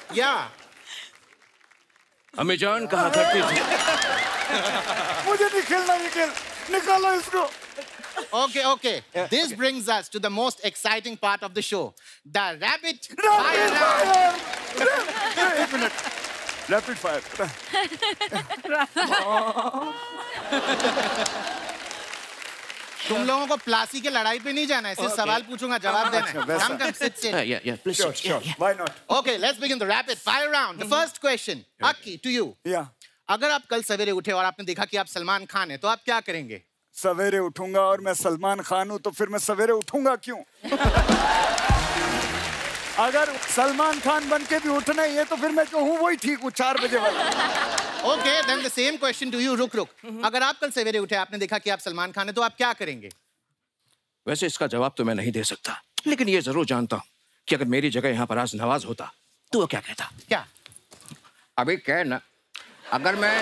अम्मी जान कहा करती थी. मुझे नहीं खेलना, निकालो इसको. Okay. This brings us to the most exciting part of the show, the rapid fire round. एक मिनट. Rapid fire. तुम लोगों को प्लासी के लड़ाई पे नहीं जाना है, सिर्फ सवाल पूछूंगा, जवाब देना है. Come, sit. Yeah, please. Sure. Why not? Okay, let's begin the rapid fire round. The first question, Aki, to you. Yeah. अगर आप कल सवेरे उठे और आपने देखा कि आप सलमान खान हैं, तो आप क्या करेंगे? सवेरे उठूंगा और मैं सलमान खान हूं, तो फिर मैं सवेरे उठूंगा क्यों? अगर सलमान खान बन के भी उठना ही है तो फिर मैं जो हूँ वही ठीक हूँ, 4 बजे वाला. Okay, then the same question to you, Ruk. अगर आप कल सवेरे उठे, आपने देखा कि आप सलमान खान हैं, तो आप क्या करेंगे? वैसे इसका जवाब तो मैं नहीं दे सकता, लेकिन ये जरूर जानता हूँ कि अगर मेरी जगह यहाँ पर आज नवाज होता तो वो क्या कहता. क्या? अभी क्या ना, अगर मैं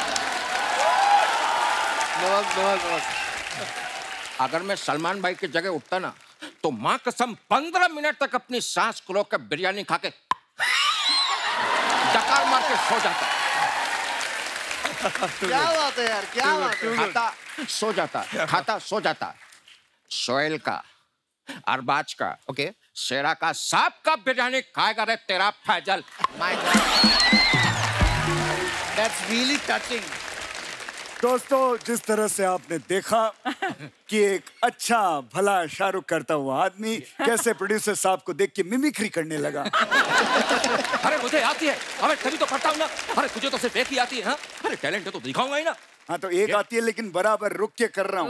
अगर मैं सलमान भाई की जगह उठता ना, तो माँ कसम 15 मिनट तक अपनी सांस को रोक कर बिरयानी खा के डकार मार के सो जाता. क्या बात है यार, क्या बात है. खाता सो जाता. सोहेल का, अरबाज का, Okay. शेरा का, सांप का बिरयानी खाएगा रे तेरा Faizal. My God. That's really touching. दोस्तों, जिस तरह से आपने देखा कि एक अच्छा भला शाहरुख करता हुआ आदमी कैसे प्रोड्यूसर साहब को देख के मिमिक्री करने लगा. अरे मुझे आती है, अरे तभी तो करता हूँ ना. अरे तुझे तो सिर्फ एक ही आती है. हाँ, अरे टैलेंट है तो दिखाऊंगा ही ना. हाँ, तो एक आती है लेकिन बराबर रुक के कर रहा हूँ.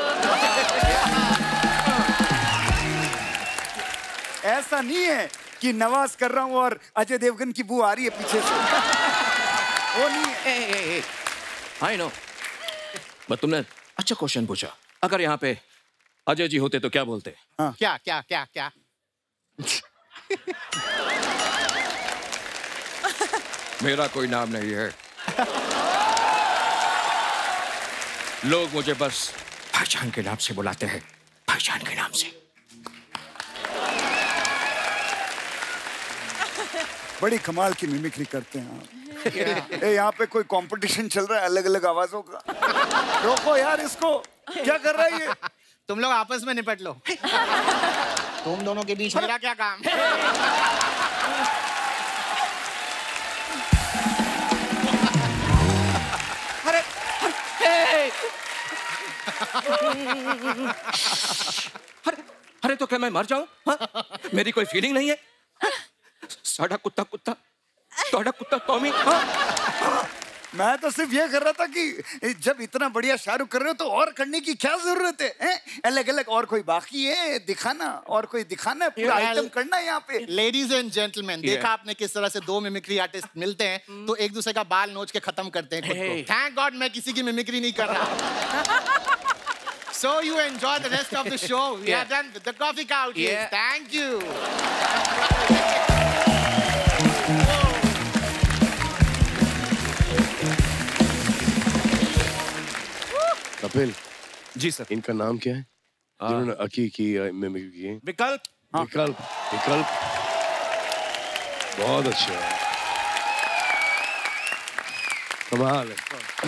ऐसा नहीं है कि नवाज कर रहा हूँ और अजय देवगन की बू आ रही है पीछे से. वो नहीं है. I know. बट तुमने अच्छा क्वेश्चन पूछा. अगर यहाँ पे अजय जी होते तो क्या बोलते? हाँ। क्या क्या क्या क्या? मेरा कोई नाम नहीं है। लोग मुझे बस भाईजान के नाम से बुलाते हैं, भाईजान के नाम से। बड़ी कमाल की मिमिक्री करते हैं आप। यहाँ पे कोई कंपटीशन चल रहा है अलग अलग आवाजों का। रोको यार इसको, क्या कर रहा है ये? तुम लोग आपस में निपट लो। तुम दोनों के बीच मेरा क्या काम? अरे अरे तो क्या मैं मर जाऊं? हाँ? मेरी कोई फीलिंग नहीं है? साड़ा कुत्ता कुत्ता, तोड़ा कुत्ता टॉमी। मैं तो सिर्फ ये कर रहा था कि जब इतना बढ़िया शाहरुख कर रहे हो तो और करने की क्या जरूरत है? अलग अलग और कोई बाकी है दिखाना, और कोई दिखाना है, पूरा आइटम करना है यहाँ पे। लेडीज एंड जेंटलमैन, देखा आपने किस तरह से दो मिमिक्री आर्टिस्ट मिलते हैं तो एक दूसरे का बाल नोच के खत्म करते हैं खुद को। थैंक गॉड मैं किसी की मिमिक्री नहीं कर रहा। So you enjoy the rest of the show. We are done with the coffee couches. Thank you. Kapil ji sir, इनका नाम क्या है जिन्होंने अकी की मिमिक्री की है? विकल्प। विकल्प। विकल्प बहुत अच्छे है, कमाल है।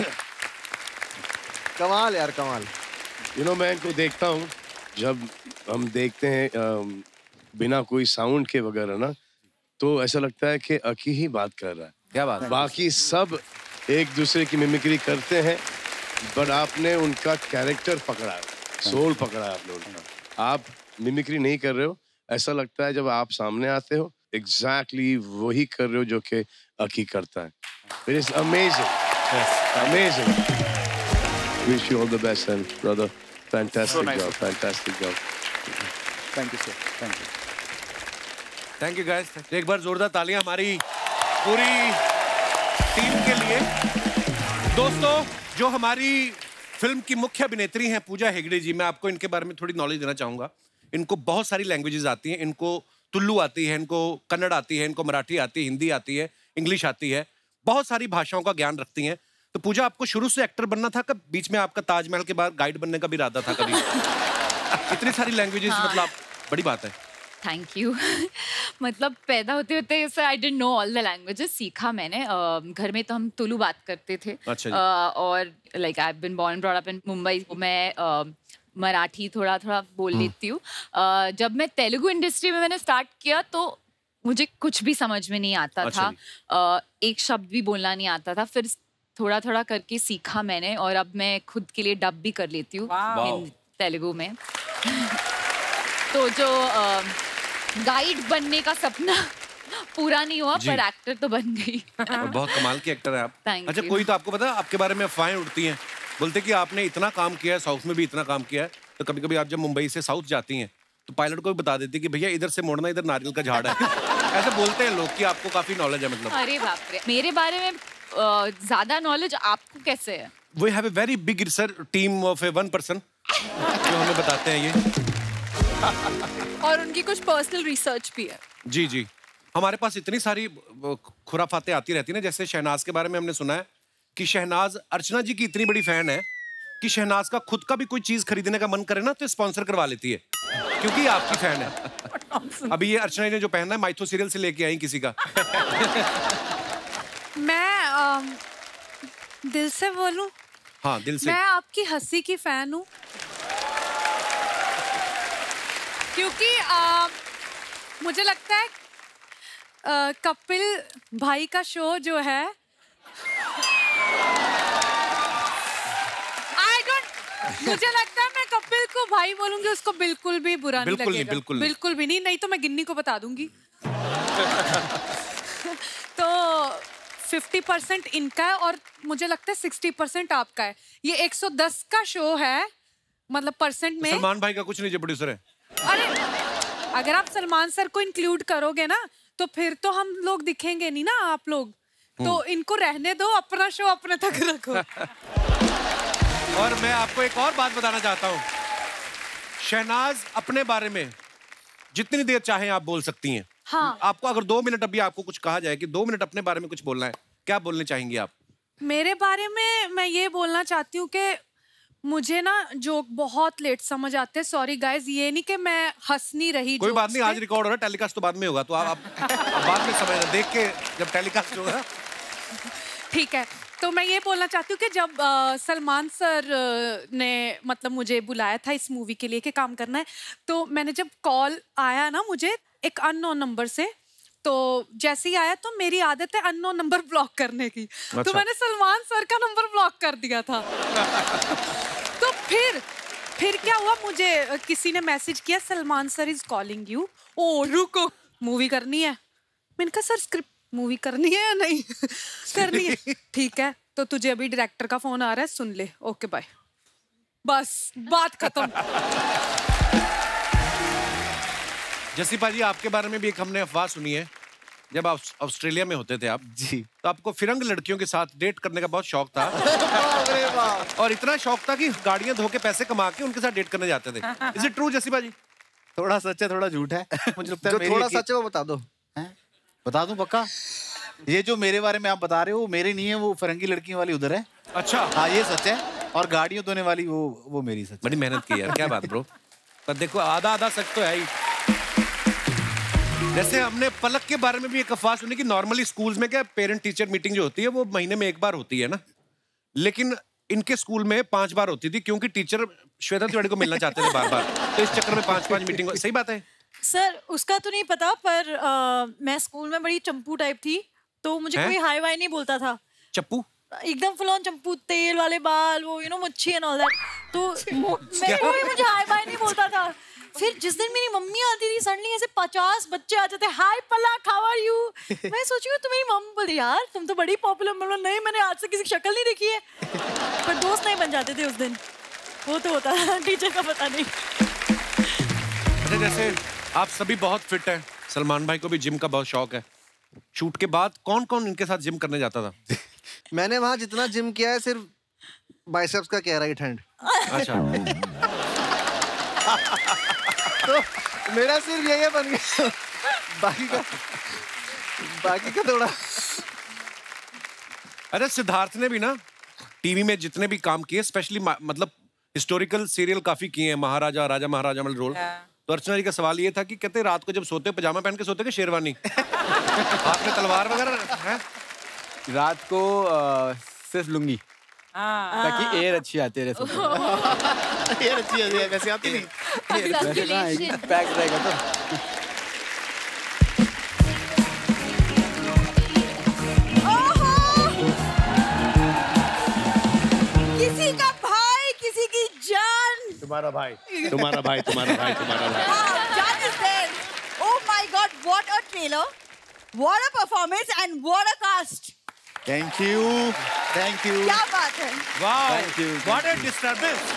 कमाल यार कमाल। मैं इनको देखता हूँ, जब हम देखते हैं बिना कोई साउंड के वगैरह ना, तो ऐसा लगता है कि अकी ही बात कर रहा है। क्या बात है? बाकी सब एक दूसरे की मिमिक्री करते हैं, बट आपने उनका कैरेक्टर पकड़ा है, सोल पकड़ा है आपने उनका। आप मिमिक्री नहीं कर रहे हो, ऐसा लगता है जब आप सामने आते हो एग्जैक्टली वही कर रहे हो जो कि अकी करता है। It is amazing, amazing. Wish you all the best, and brother, fantastic job, fantastic job. Thank you sir, thank you. Thank you guys. एक बार जोरदार तालियां हमारी पूरी टीम के लिए। दोस्तों, जो हमारी फिल्म की मुख्य अभिनेत्री हैं पूजा हेगड़े जी, मैं आपको इनके बारे में थोड़ी नॉलेज देना चाहूंगा। इनको बहुत सारी लैंग्वेजेस आती हैं। इनको तुल्लू आती है, इनको कन्नड़ आती है, इनको मराठी आती है, हिंदी आती है, इंग्लिश आती है, बहुत सारी भाषाओं का ज्ञान रखती हैं। तो पूजा, आपको शुरू से एक्टर बनना था, कब बीच में आपका ताजमहल के बाद गाइड बनने का भी इरादा था कभी? इतनी सारी लैंग्वेजेस, मतलब बड़ी बात है। Thank you. मतलब पैदा होते होते I didn't know all the languages. सीखा मैंने। घर में तो हम तुलु बात करते थे। अच्छा और like I have been born brought up in Mumbai. मैं मराठी थोड़ा थोड़ा बोल लेती हूँ। जब मैं तेलुगु इंडस्ट्री में मैंने स्टार्ट किया तो मुझे कुछ भी समझ में नहीं आता था। एक शब्द भी बोलना नहीं आता था। फिर थोड़ा थोड़ा करके सीखा मैंने, और अब मैं खुद के लिए डब भी कर लेती हूँ तेलुगु में। तो जो गाइड बनने का सपना पूरा नहीं हुआ, पर एक्टर तो बन गई। और बहुत कमाल की एक्टर है आप। अच्छा, you. कोई तो आपको पता है, आपके बारे में अफवाहें उड़ती हैं, बोलते कि आपने इतना काम किया है, साउथ में भी इतना काम किया है, तो कभी कभी आप जब मुंबई से साउथ जाती हैं तो पायलट को भी बता देती कि भैया इधर से मोड़ना, इधर नारियल का झाड़ है। ऐसे बोलते हैं लोग कि आपको काफी नॉलेज है। मतलब अरे बाप रे, मेरे बारे में ज्यादा नॉलेज आपको कैसे है? We have a very big research team of a one person जो हमें बताते हैं ये। और उनकी कुछ पर्सनल रिसर्च भी है। जी जी, हमारे पास इतनी सारी खुराफातें आती रहती हैं। जैसे शहनाज के बारे में हमने सुना है कि शहनाज अर्चना जी की इतनी बड़ी फैन है कि शहनाज का खुद का भी कोई चीज खरीदने का मन करे ना तो स्पॉन्सर करवा लेती है, क्योंकि आपकी फैन है। अभी ये अर्चना ने जो पहना है माइथो सीरियल से लेके आई किसी का। मैं दिल से बोलूं? हाँ, दिल से। मैं आपकी हंसी की फैन हूँ, क्योंकि मुझे लगता है कपिल भाई का शो जो है, मुझे लगता है मैं कपिल को भाई बोलूंगी, उसको बिल्कुल भी बुरा नहीं लगेगा। बिल्कुल भी नहीं, नहीं तो मैं गिन्नी को बता दूंगी। तो 50% इनका है और मुझे लगता है 60% आपका है। ये 110 का शो है, मतलब परसेंट में। सलमान भाई का कुछ नहीं जो प्रोड्यूसर है। अरे अगर आप सलमान सर को इंक्लूड करोगे ना तो फिर तो हम लोग दिखेंगे नहीं ना, आप लोग। तो इनको रहने दो, अपना शो अपने तक रखो। और मैं आपको एक और बात बताना चाहता हूँ, शहनाज अपने बारे में जितनी देर चाहें आप बोल सकती हैं। हाँ। आपको अगर 2 मिनट अभी आपको कुछ कहा जाए कि 2 मिनट अपने बारे में कुछ बोलना है, क्या बोलने चाहेंगी आप? मेरे बारे में मैं ये बोलना चाहती हूँ कि मुझे ना जोक बहुत लेट समझ आते हैं। सॉरी गाइस, ये नहीं कि मैं हंस नहीं रही। कोई बात नहीं, आज रिकॉर्ड हो रहा है, टेलीकास्ट तो बाद में होगा, तो आप बाद में समझना, देख के जब टेलीकास्ट होगा। ठीक है, तो मैं ये बोलना चाहती हूँ कि जब सलमान सर ने मतलब मुझे बुलाया था इस मूवी के लिए कि काम करना है, तो मैंने जब कॉल आया ना मुझे एक अननोन नंबर से, तो जैसे ही आया तो मेरी आदत है अननोन नंबर ब्लॉक करने की। अच्छा। तो मैंने सलमान सर का नंबर ब्लॉक कर दिया था। तो फिर क्या हुआ, मुझे किसी ने मैसेज किया Salman sir is calling you. ओ रुको, मूवी करनी है। मैंने कहा सर स्क्रिप्ट मूवी करनी है या नहीं? करनी है। ठीक है, तो तुझे अभी डायरेक्टर का फोन आ रहा है, सुन ले। Okay bye. बस बात खत्म। जसी पाजी, आपके बारे में भी एक हमने अफवाह सुनी है, जब आप ऑस्ट्रेलिया में होते थे आप जी, तो आपको फिरंग लड़कियों के साथ डेट करने का बहुत शौक था। और इतना शौक था कि गाड़ियां धो के पैसे कमा के उनके साथ डेट करने जाते थे। इज इट ट्रू जसी पाजी? थोड़ा सच है थोड़ा झूठ है। मुझे लगता है थोड़ा सच है वो बता दो। बता दूं पक्का? ये जो मेरे बारे में आप बता रहे हो मेरे नहीं है, वो फरंगी लड़कियों वाली उधर है। अच्छा। हाँ ये सच है, और गाड़ियों धोने वाली वो मेरी सच। बड़ी मेहनत की यार, क्या बात ब्रो। पर देखो आधा सच तो है ही। जैसे हमने पलक के बारे में भी एक अफवाह सुनी कि नॉर्मली स्कूल्स में क्या पेरेंट टीचर मीटिंग जो होती है वो महीने में 1 बार होती है ना, लेकिन इनके स्कूल में 5 बार होती थी, क्योंकि टीचर श्वेता तिवारी को मिलना चाहते थे बार-बार, तो इस चक्कर में 5-5 मीटिंग। सही बात है सर? उसका तो नहीं पता, पर मैं स्कूल में बड़ी चंपू टाइप थी, तो मुझे कोई हाई वाई नहीं बोलता था। चप्पू? एकदम फुल ऑन चंपू, तेल वाले बाल, वो मुच्छी एंड ऑल दैट। तो कोई मुझे हाई वाई नहीं बोलता था। फिर जिस दिन मेरी मम्मी आती थी, सडनली ऐसे 50 बच्चे आ जाते, hi Palak how are you. मैं सोची हूँ, तो मेरी मम्मी बोली यार तुम तो बड़ी पॉपुलर। मतलब नहीं, मैंने आज से किसी की शक्ल नहीं देखी है। पर दोस्त नहीं बन जाते थे उस दिन, वो तो होता है, टीचर का पता नहीं। अच्छा, जैसे आप सभी बहुत फिट हैं, सलमान भाई को भी जिम का बहुत शौक है। शूट के बाद कौन कौन इनके साथ जिम करने जाता था? मैंने वहां जितना जिम किया है सिर्फ बाइसेप्स का किया, राइट हैंड। अच्छा। तो मेरा सिर्फ यही बन गया, बाकी का थोड़ा। अरे सिद्धार्थ ने भी ना टीवी में जितने भी काम किए, स्पेशली मतलब हिस्टोरिकल सीरियल काफी किए हैं, महाराजा राजा महाराजा वाले रोल। तो अर्चना जी का सवाल ये था कि कहते रात को जब सोते पजामा पहन के सोते कि शेरवानी? हाथ में तलवार वगैरह है? रात को सिर्फ लुंगी, ताकि एयर अच्छी आती है। एयर अच्छी आती है, वैसे आती नहीं। पैक रहेगा तो। किसी का भाई, किसी की जान। तुम्हारा भाई, तुम्हारा भाई, तुम्हारा भाई, तुम्हारा भाई। जान is there. Oh my God, what a trailer, what a performance and what a cast. Thank you, thank you. क्या बात है? Wow, Thank you. what a disturbance.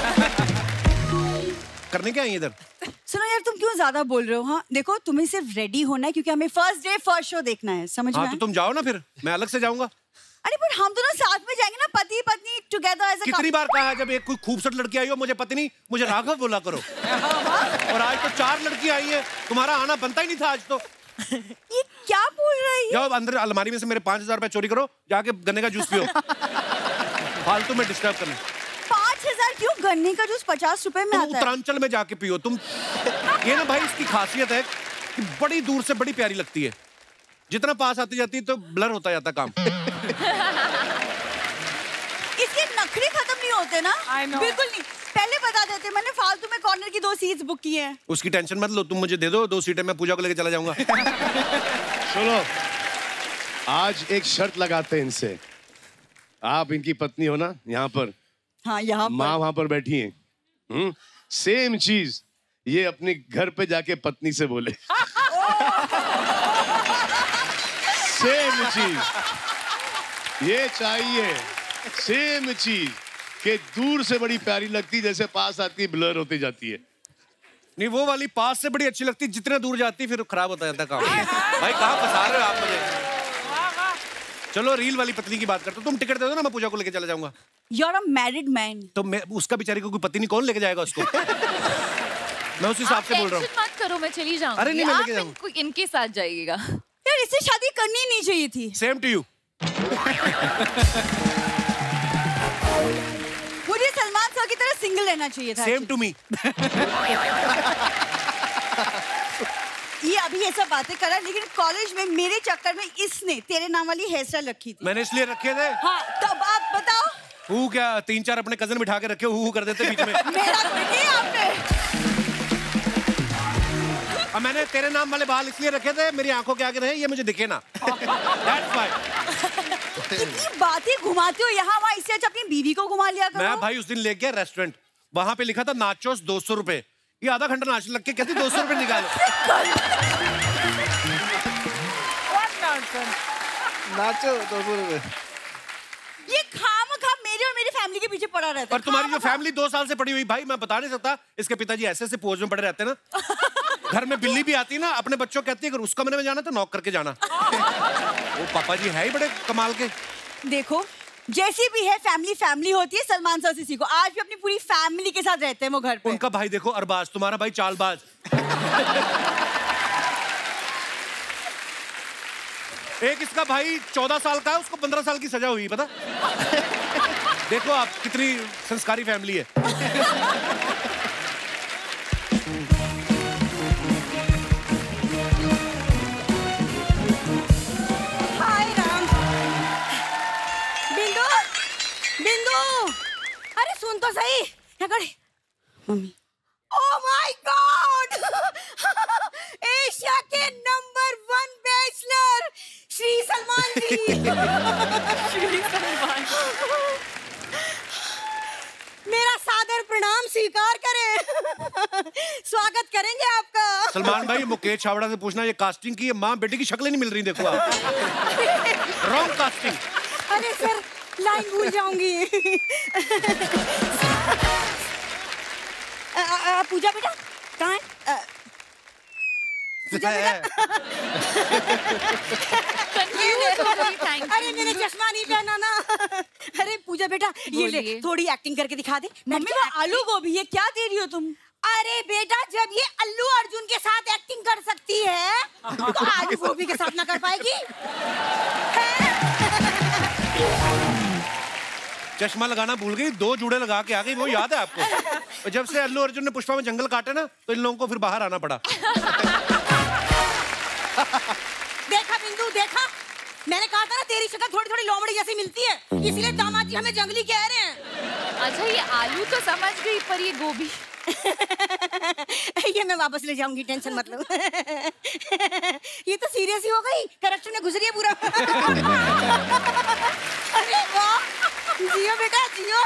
करने क्या आई इधर? सुनो यार, तुम क्यों ज्यादा बोल रहे हो? हाँ देखो, तुम्हें सिर्फ रेडी होना है क्योंकि हमें फर्स्ट डे फर्स्ट शो देखना है, समझ में? हाँ तो तुम जाओ ना, फिर मैं अलग से जाऊंगा। अरे पर हम दोनों साथ में जाएंगे ना, पति पत्नी टुगेदर एज अ। कितनी बार कहा है, जब एक कोई खूबसूरत लड़की आई हो मुझे पति नहीं, मुझे राघव बोला करो। और आज तो 4 लड़की आई है, तुम्हारा आना बनता ही नहीं था आज तो। ये क्या बोल रही है? जाओ अंदर अलमारी में से मेरे 5,000 रुपए चोरी करो, जाके गन्ने का जूस पियो। फालतू में डिस्टर्ब करना। 5,000 क्यों? गन्ने का जूस 50 रुपए में आता है। उत्तरांचल में जाके पियो तुम। ये ना भाई, इसकी खासियत है कि बड़ी दूर से बड़ी प्यारी लगती है, जितना पास आती जाती है तो ब्लर होता जाता काम। इसके नखरे खत्म नहीं होते ना? बिल्कुल नहीं। पहले बता देते, मैंने फालतू में कॉर्नर की 2 सीट्स बुक की हैं। उसकी टेंशन मत लो, तुम मुझे दे दो 2 सीटें, मैं पूजा को लेके चला जाऊंगा। सुनो, आज एक शर्त लगाते हैं इनसे। आप इनकी पत्नी हो ना यहाँ पर? हाँ, यहाँ माँ वहां पर बैठी है। सेम चीज ये अपने घर पे जाके पत्नी से बोले। सेम चीज ये चाहिए, सेम चीज कि दूर से बड़ी प्यारी लगती, जैसे पास आती है ब्लर होती जाती है। नहीं, वो वाली पास से बड़ी अच्छी लगती, जितने दूर जाती फिर खराब होता जाता काम। भाई कहाँ फंसा रहे हो आप मुझे? चलो रील वाली पत्नी की बात करते हो, तुम टिकट दे दो ना, मैं पूजा को लेके चला जाऊंगा। You're a married man. तो मैं उसका बेचारी को कोई पति नहीं, कौन लेके जाएगा उसको? मैं उस हिसाब से बोल रहा हूँ। मत करो, मैं चली जाऊंगी। अरे नहीं, मैं लेके जाऊंगा। आप इनके साथ जाइएगा। यार इससे शादी करनी नहीं चाहिए थी। Same to you. मुझे सलमान सर की तरह सिंगल रहना चाहिए था। Same to me. ये अभी ऐसा बातें करा, लेकिन कॉलेज में मेरे चक्कर में इसने तेरे नाम वाली हेयर स्टाइल रखी थी। मैंने इसलिए रखे थे। हाँ, तब आप बताओ। हु क्या 3-4 अपने कजन बिठा के रखे, हु कर देते बीच में। मेरा नहीं आपने। अब मैंने तेरे नाम वाले बाल इसलिए रखे थे मेरी आंखों के आगे रहे, ये मुझे दिखे ना। That's why. कितनी बातें घुमाते हो यहाँ वहाँ, इससे अच्छा अपनी बीवी को घुमा लिया करो। मैं भाई उस दिन ले गया रेस्टोरेंट, वहां पे लिखा था नाचोस 200 रुपए। ये आधा घंटा नाचने लग के कहती 200 रुपए निकालो। नाचो 200 रुपए। ये खामखा मेरे और मेरी फैमिली के पीछे पड़ा रहता है। और तुम्हारी जो फैमिली 2 साल से पड़ी हुई, भाई मैं बता नहीं सकता, इसके पिताजी ऐसे पोज में पड़े रहते हैं ना। घर में बिल्ली भी आती ना, अपने बच्चों कहती है अगर उस कमरे में जाना तो नॉक करके जाना। वो पापा जी है ही बड़े कमाल के। देखो जैसी भी है फैमिली फैमिली होती है। सलमान सर किसी को आज भी अपनी पूरी फैमिली के साथ रहते हैं वो घर पे। उनका भाई देखो अरबाज, तुम्हारा भाई चालबाज। एक इसका भाई 14 साल का है, उसको 15 साल की सजा हुई, पता? देखो आप कितनी संस्कारी फैमिली है। हाय राम। बिंदु, बिंदु, अरे सुन तो सही। Mummy. Oh my god, Asia के नंबर 1 बैचलर श्री सलमान जी। श्री सलमान, मेरा सादर प्रणाम स्वीकार करें। स्वागत करेंगे आपका। सलमान भाई मुकेश छावड़ा से पूछना, ये कास्टिंग की माँ बेटे की शक्लें नहीं मिल रही, देखो आप। Wrong casting. अरे सर लाइन भूल जाऊंगी। पूजा बेटा कहाँ है? पूजा बेटा। अरे मैंने चश्मा नहीं पहना ना। अरे पूजा बेटा ये ले, थोड़ी एक्टिंग करके दिखा दे। मम्मी वो आलू गोभी है, क्या दे रही हो तुम? अरे बेटा जब ये अल्लू अर्जुन के साथ एक्टिंग कर सकती है तो आलू गोभी के साथ ना कर पाएगी? चश्मा लगाना भूल गई, 2 जूड़े लगा के आ गई, वो याद है आपको? जब से अल्लू अर्जुन ने पुष्पा में जंगल काटे ना, तो इन लोगों को फिर बाहर आना पड़ा। देखा बिंदु, देखा मैंने कहा था ना तेरी शक्ल थोड़ी थोड़ी लोमड़ी जैसी मिलती है, इसलिए दामाद जी हमें जंगली कह रहे हैं। अच्छा ये आलू तो समझ गई, पर ये गोभी ये मैं वापस ले जाऊंगी, टेंशन मत लो। ये तो सीरियस ही हो गई, करेक्शन में घुस रही है पूरा। अरे वाह, जियो बेटा जियो।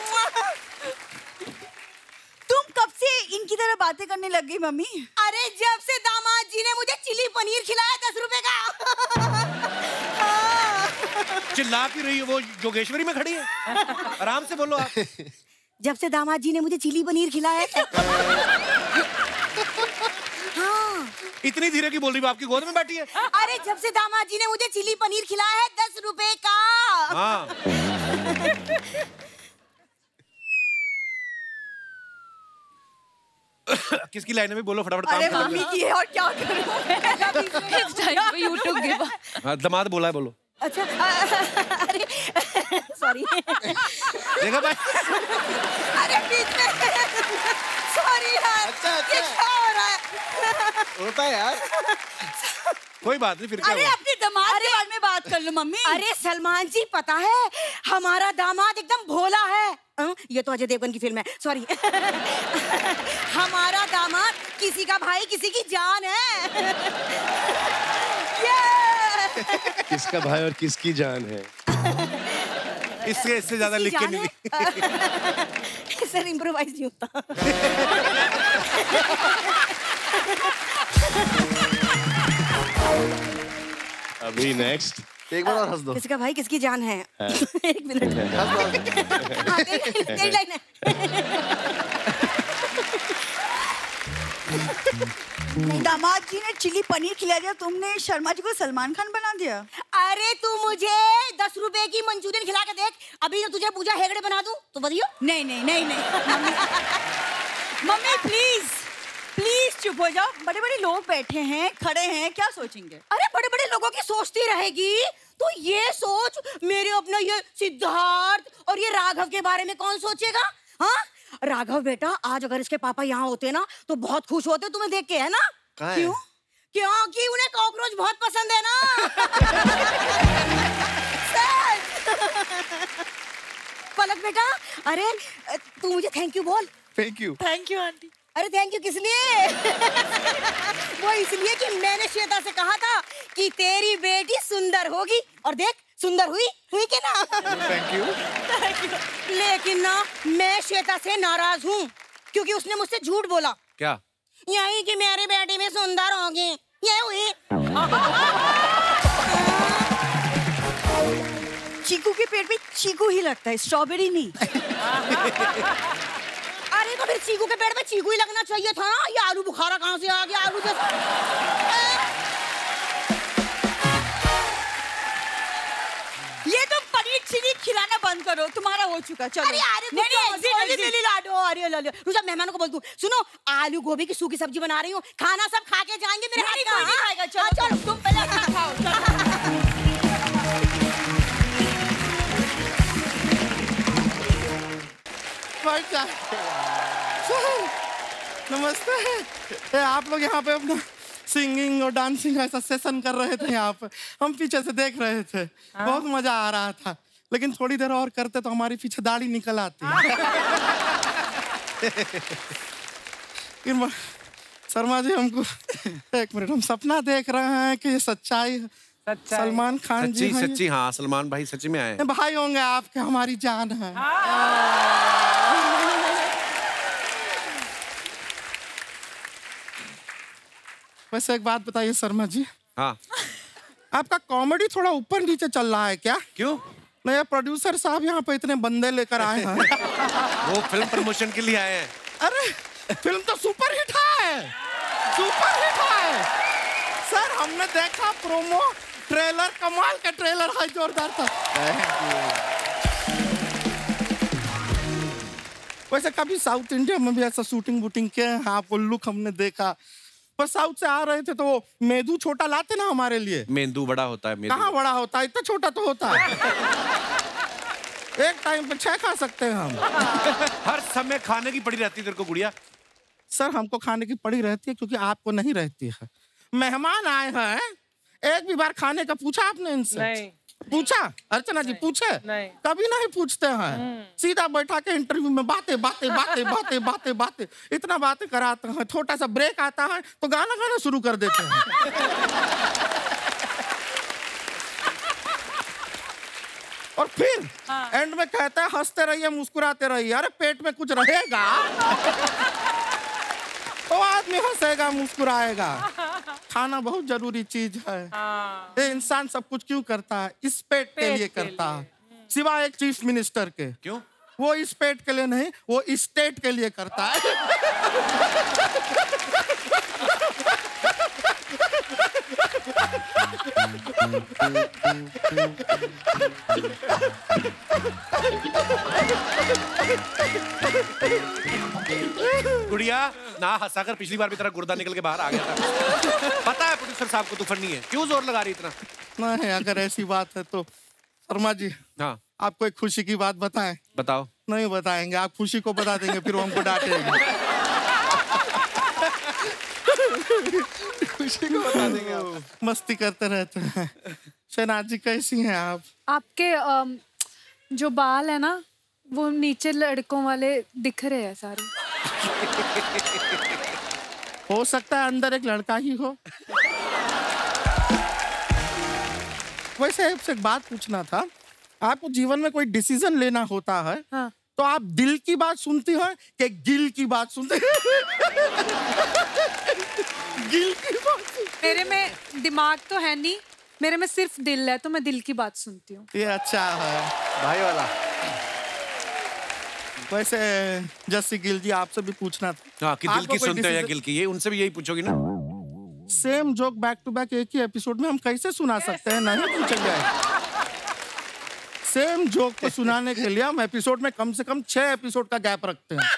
तुम कब से इनकी तरह बातें करने लग गई मम्मी? अरे जब से दामाद जी ने मुझे चिली पनीर खिलाया 10 रुपए का। चिल्ला क्यों रही है? वो जोगेश्वरी में खड़ी है, आराम से बोलो आप। जब से दामाद जी ने मुझे चिली पनीर खिलाया है। हाँ। इतनी धीरे की बोल रही है, आपकी गोद में बैठी है? अरे जब से दामाद जी ने मुझे चिली पनीर खिलाया है 10 रुपए का। हाँ। किसकी लाइन में बोलो फटाफट, काम अरे मम्मी की है और क्या करूं मैं? YouTube give. हाँ दमाद बोला है, बोलो। अच्छा अरे सॉरी। देखा भाई? अरे बीच में सॉरी यार। अच्छा, ये क्या हो रहा है? होता है यार। कोई बात नहीं, फिर क्या अरे हुआ? अपने दामाद के बारे में बात कर लो मम्मी। अरे सलमान जी पता है हमारा दामाद एकदम भोला है। ये तो अजय देवगन की फिल्म है, सॉरी। हमारा दामाद किसी का भाई किसी की जान है। किसका भाई और किसकी जान है? इससे ज्यादा लिख के नहीं दी। सर इम्प्रोवाइज नहीं होता। अभी नेक्स्ट एक बार और हंस दो। किसका भाई किसकी जान है? एक मिनट। हाँ, तेरी लाइन है। दामाद जी ने चिली पनीर खिला दिया, तुमने शर्मा जी को सलमान खान बना दिया। अरे तू मुझे 10 रुपए की मंचूरियन खिला के देख, अभी तुझे पूजा हेगड़े बना दूं तो बताइयो। नहीं नहीं नहीं नहीं मम्मी प्लीज प्लीज चुप हो जाओ। बड़े बड़े लोग बैठे हैं, खड़े हैं, क्या सोचेंगे? अरे बड़े बड़े लोगों की सोचती रहेगी तो ये सोच मेरे अपना ये सिद्धार्थ और ये राघव के बारे में कौन सोचेगा? हाँ राघव बेटा, आज अगर इसके पापा यहाँ होते ना तो बहुत खुश होते तुम्हें देख के, है ना? क्यों? क्योंकि उन्हें कॉकरोच बहुत पसंद है ना। पलक बेटा, अरे तू मुझे थैंक यू बोल। Thank you. Thank you aunty. अरे थैंक यू किस लिए? वो इसलिए कि मैंने श्वेता से कहा था कि तेरी बेटी सुंदर होगी, और देख सुंदर हुई के ना। Thank you. लेकिन ना मैं श्वेता से नाराज हूँ क्योंकि उसने मुझसे झूठ बोला। क्या? यही कि मेरी बेटी भी सुंदर होगी, ये हुई। चीकू के पेट में चीकू ही लगता है, स्ट्रॉबेरी नहीं। अरे तो फिर चीकू के पेट में चीकू ही लगना चाहिए था ना। ये आलू बुखारा कहाँ से आ गया? आलू जैसा। ये तो पनीर चिली खिलाना बंद करो, तुम्हारा हो चुका। चलो नहीं रुजा, मेहमानों को बोल दूं, सुनो आलू गोभी की सूखी सब्जी बना रही हूँ, खाना सब खा के जाएंगे मेरे हाथ का। नहीं खाएगा। चलो तुम पहले खाना खाओ। नमस्ते। आप लोग यहाँ पे अपना सिंगिंग और डांसिंग ऐसा सेशन कर रहे थे यहाँ पे, हम पीछे से देख रहे थे। बहुत मजा आ रहा था, लेकिन थोड़ी देर और करते तो हमारी पीछे दाढ़ी निकल आती। शर्मा जी हमको एक मिनट, हम सपना देख रहे हैं कि ये सच्चाई है। सलमान खान जी सच्ची हाँ, सलमान भाई सच्ची में आए। भाई होंगे आपके, हमारी जान है। वैसे एक बात बताइए शर्मा जी। हाँ। आपका कॉमेडी थोड़ा ऊपर नीचे चल रहा है क्या? क्यों? नहीं, प्रोड्यूसर साहब यहाँ पे इतने बंदे लेकर आए हैं। वो फिल्म प्रमोशन के लिए आए हैं। अरे फिल्म तो सुपर हिट है, सुपर हिट है सर। हमने देखा प्रोमो ट्रेलर, कमाल का ट्रेलर है, जोरदार था। वैसे कभी साउथ इंडिया में भी ऐसा शूटिंग वूटिंग किया है? आपको लुक हमने देखा, पर साउथ से आ रहे थे तो मेंदू छोटा लाते ना हमारे लिए। मेंदू बड़ा होता है। कहाँ बड़ा होता है, इतना छोटा तो होता है। एक टाइम पे 6 खा सकते हैं हम। हर समय खाने की पड़ी रहती है तेरे को गुड़िया? सर हमको खाने की पड़ी रहती है क्योंकि आपको नहीं रहती है। मेहमान आए हैं, एक भी बार खाने का पूछा आपने इनसे? नहीं। पूछा? अर्चना जी पूछे? नहीं। कभी नहीं पूछते हैं, सीधा बैठा के इंटरव्यू में बातें बातें बातें बातें बातें बातें इतना बातें कराते हैं। छोटा सा ब्रेक आता है तो गाना गाना शुरू कर देते हैं। और फिर एंड में कहता है हंसते रहिए मुस्कुराते रहिए। अरे पेट में कुछ रहेगा तो आदमी हंसेगा मुस्कुराएगा। खाना बहुत जरूरी चीज है। ये इंसान सब कुछ क्यों करता है? इस पेट के लिए करता है, सिवाय एक चीफ मिनिस्टर के। क्यों? वो इस पेट के लिए नहीं, वो स्टेट के लिए करता है। गुड़िया ना हंसाकर पिछली बार भी तेरा गुर्दा निकल के बाहर आ गया था। पता है प्रोड्यूसर साहब को तू फनी है, क्यों जोर लगा रही इतना? नहीं, अगर ऐसी बात है तो शर्मा जी हाँ आपको एक खुशी की बात बताएं? बताओ। नहीं बताएंगे, आप खुशी को बता देंगे फिर वो हमको डांटेंगे। खुशी को बता देंगे आप। मस्ती करते रहते हैं। शहनाज जी कैसी हैं आप? आपके जो बाल है ना वो नीचे लड़कों वाले दिख रहे हैं सारे। हो सकता है अंदर एक लड़का ही हो। वैसे आपसे एक बात पूछना था, आपको जीवन में कोई डिसीजन लेना होता है हाँ। तो आप दिल की बात सुनती हो कि गिल की बात सुनते हो? गिल की बात। मेरे में दिमाग तो है नहीं, मेरे में सिर्फ दिल है, तो मैं दिल की बात सुनती हूँ। ये अच्छा है भाई वाला। वैसे जस्सी गिल जी आपसे भी पूछना था। हाँ, कि दिल की सुनते हो या गिल की, ये उनसे भी यही पूछोगी ना? Same joke back to back एक ही एपिसोड में हम कैसे सुना सकते हैं? नहीं पूछेंगे। सेम जोक को सुनाने के लिए हम एपिसोड में कम से कम 6 एपिसोड का गैप रखते हैं।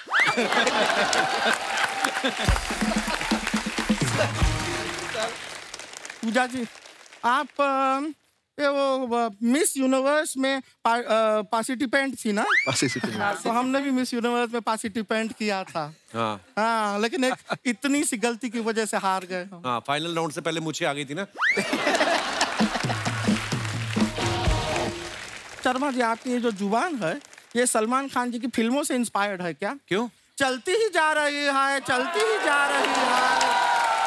पूजा जी, आप ये वो मिस यूनिवर्स में पार्टिसिपेंट थी ना? तो हमने भी मिस यूनिवर्स में पार्टिसिपेंट किया था। हाँ, लेकिन एक इतनी सी गलती की वजह से हार गए। हाँ, फाइनल राउंड से पहले मुझे आ गई थी ना। शर्मा जी, आपकी ये जो जुबान है, ये सलमान खान जी की फिल्मों से इंस्पायर्ड है क्या? क्यों? चलती ही जा रही है, चलती ही जा रही है।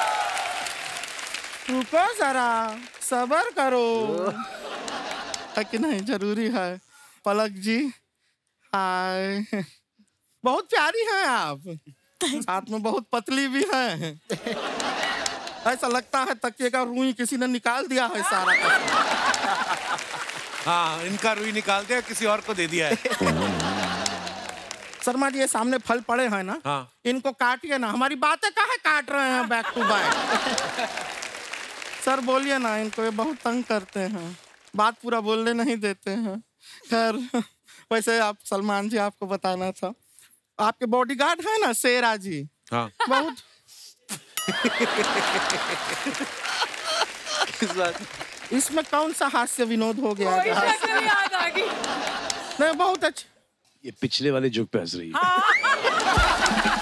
रुको जरा, सबर करो। है कि नहीं? जरूरी है। पलक जी, हाय, बहुत प्यारी हैं आप, साथ में बहुत पतली भी हैं। ऐसा लगता है तकिए का रुई किसी ने निकाल दिया है सारा का। हाँ, इनका रुई निकाल दिया, किसी और को दे दिया है। शर्मा जी, ये सामने फल पड़े हैं ना? हाँ। इनको काटिए ना। हमारी बातें काहे काट रहे हैं बैक टू बैक? सर बोलिए ना इनको, ये बहुत तंग करते हैं, बात पूरा बोलने नहीं देते हैं। खैर, वैसे आप सलमान जी, आपको बताना था, आपके बॉडीगार्ड है ना शेरा जी? हाँ। बहुत इसमें कौन सा हास्य विनोद हो गया? याद आ गई। नहीं, बहुत अच्छा। ये पिछले वाले जोक पे हंस रही है।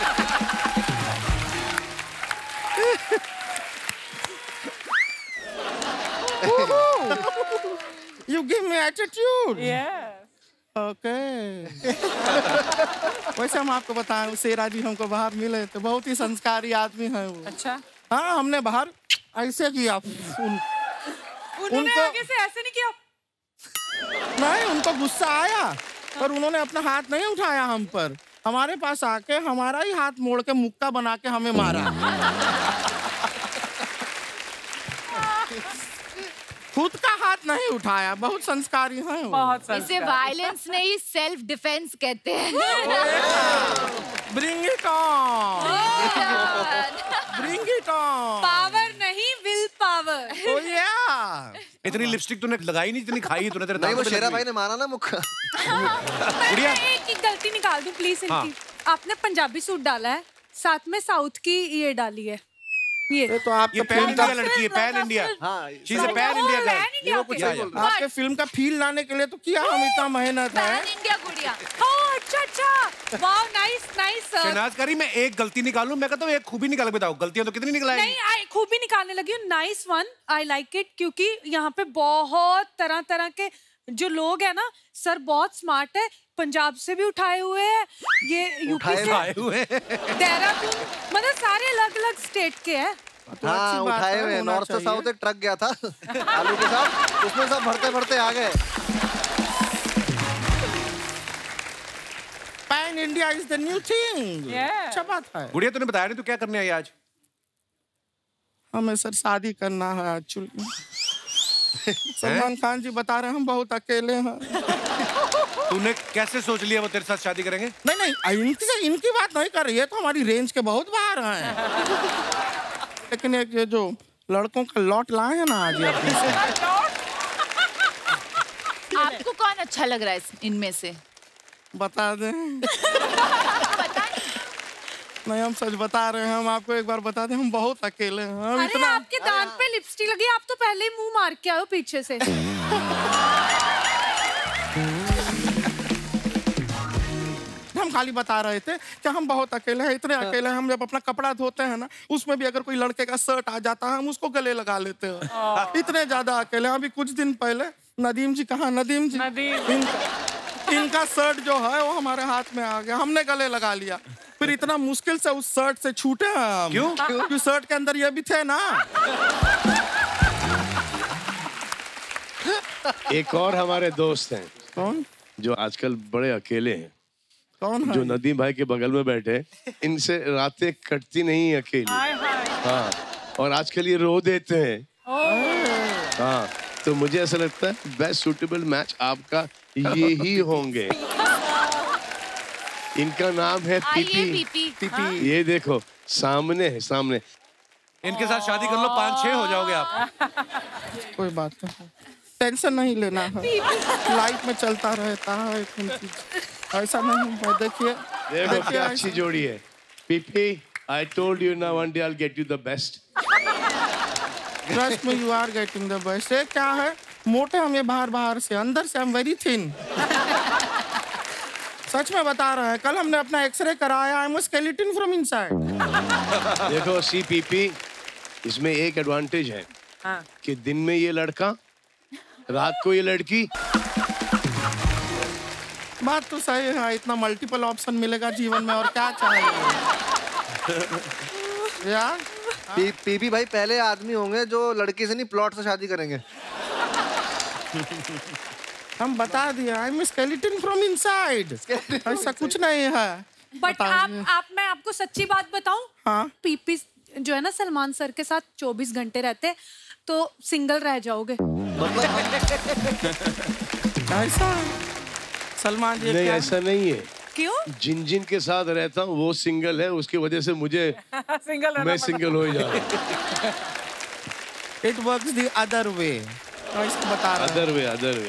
You give me attitude. Yes. Okay. वैसे हम आपको बताएं, शेरा जी हमको बाहर मिले तो बहुत ही संस्कारी आदमी है वो। अच्छा। हाँ, हमने बाहर ऐसे किया। उन्होंने आगे से ऐसे नहीं किया। नहीं, उनको गुस्सा आया पर उन्होंने अपना हाथ नहीं उठाया हम पर। हमारे पास आके हमारा ही हाथ मोड़ के मुक्का बना के हमें मारा। खुद का हाथ नहीं उठाया। बहुत संस्कारी है वो। बहुत इसे वायलेंस नहीं, सेल्फ डिफेंस कहते हैं। Bring it on. Bring it on. Power नहीं, विल पावर। Oh yeah. इतनी लिपस्टिक तूने लगाई नहीं, इतनी खाई तूने। तेरे नहीं, वो शेरा भाई ने मारा ना मुक्का। मैं एक गलती निकाल दूं प्लीज इनकी। आपने पंजाबी सूट डाला है, साथ में साउथ की ये डाली है। ये तो आपके पैन इंडिया लड़की है, पैन इंडिया। हाँ, she is a pan India girl. आपके फिल्म का फील लाने के लिए तो किया हम इतना मेहनत है। पैन इंडिया गुड़िया। ओह, अच्छा। Wow, nice nice. शहनाज करी, मैं एक गलती निकालूं? मैं कहता हूँ एक खूबी निकाल के बताओ। गलतियां तो कितनी निकलाएंगी? नहीं, खूबी निकालने लगी हूँ। Nice one, I like it. क्योंकि यहाँ पे बहुत तरह तरह के जो लोग हैं ना, सर बहुत स्मार्ट है। पंजाब से भी उठाए हुए हैं, ये यूपी से आए हुए, देहरादून, मतलब सारे अलग अलग स्टेट के हैं। हाँ, उठाए हुए। नॉर्थ से साउथ एक ट्रक गया था आलू के साथ, उसमें सब भरते भरते आ गए। Pan India is the new thing. अच्छा बात है। गुड़िया, तूने बताया नहीं तू क्या करने आई आज? हमें सर शादी करना है एक्चुअली। सलमान खान जी बता रहे हैं हम बहुत अकेले हैं। तूने कैसे सोच लिया वो तेरे साथ शादी करेंगे? नहीं, इनकी बात नहीं कर रही है, तो हमारी रेंज के बहुत बाहर हैं। लेकिन एक ये जो लड़कों का लॉट लाए हैं ना आज आपको कौन अच्छा लग रहा है इनमें से? बता दें। नहीं, हम सच बता रहे हैं। हम आपको एक बार बता दें, हम बहुत अकेले हैं। अरे इतना... आपके दांत पे लिपस्टिक लगी, आप तो पहले ही मुंह मार के आओ पीछे से। हम खाली बता रहे थे कि हम बहुत अकेले हैं, इतने अकेले हैं। हम जब अपना कपड़ा धोते हैं ना, उसमें भी अगर कोई लड़के का शर्ट आ जाता है, हम उसको गले लगा लेते हैं। इतने ज्यादा अकेले हैं। अभी कुछ दिन पहले नदीम जी, कहाँ नदीम जी, इनका शर्ट जो है वो हमारे हाथ में आ गया, हमने गले लगा लिया। फिर इतना मुश्किल से उस शर्ट से छूटे हैं हम। क्यों? क्योंकि शर्ट के अंदर ये भी थे ना। एक और हमारे दोस्त हैं। कौन? जो आजकल बड़े अकेले हैं। कौन है? जो नदीम भाई के बगल में बैठे, इनसे रातें कटती नहीं अकेली। हाँ, और आजकल ये रो देते हैं। हाँ, तो मुझे ऐसा लगता है बेस्ट सूटेबल मैच आपका ये ही होंगे। इनका नाम है पीपी। पीपी। ये देखो सामने है, सामने। इनके साथ शादी कर लो, 5-6 हो जाओगे आप। कोई बात नहीं, टेंशन नहीं लेना है, लाइफ में चलता रहता है, ऐसा नहीं है। देखिए देखो क्या अच्छी जोड़ी है। पीपी, I told you now one day I'll get you the best. Trust me, you are getting the best. ये क्या है, मोटे हम ये बाहर से, अंदर से हम वेरी थिन। सच में बता रहे हैं, कल हमने अपना एक्सरे कराया, I am skeleton from inside. देखो सीपीपी, इसमें एक एडवांटेज है कि दिन में ये लड़का, रात को ये लड़की। बात तो सही है, इतना मल्टीपल ऑप्शन मिलेगा जीवन में, और क्या चाहिए यार। पीपी भाई पहले आदमी होंगे जो लड़की से नहीं प्लॉट से शादी करेंगे। हम बता दिया, I am skeleton from inside, ऐसा कुछ नहीं है। बट मैं आपको सच्ची बात बताऊं, हाँ? पीपी जो है ना सलमान सर के साथ 24 घंटे रहते तो सिंगल रह जाओगे। ऐसा सलमान जी? नहीं ऐसा नहीं है। क्यों? जिन के साथ रहता हूँ वो सिंगल है, उसकी वजह से मुझे मैं सिंगल हो जा। It works the other way, बता रहा अदर वे।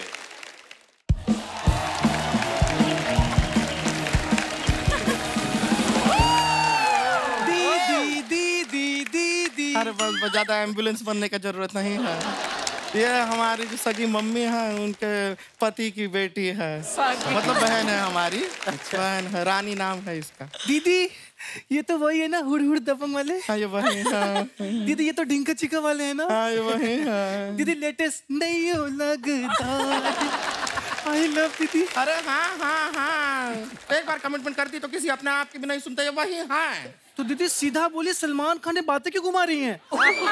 अरे बस ज्यादा एम्बुलेंस बनने का जरूरत नहीं है। ये हमारी जो सगी मम्मी है, उनके पति की बेटी है, मतलब बहन है हमारी। अच्छा। बहन है, रानी नाम है इसका। दीदी ये तो वही है ना, हुड़ हुड़ दबंग वाले? हाँ ये वही है। दीदी ये तो ढिंका चिका वाले है ना? हाँ ये वही है। दीदी लेटेस्ट नहीं हो लगता, आई लव दीदी। अरे हाँ, एक बार कमिटमेंट करती तो किसी अपने आप की भी नहीं सुनते, ये वही है। तो दीदी सीधा बोलिए, सलमान खान ने बातें क्यों घुमा रही हैं?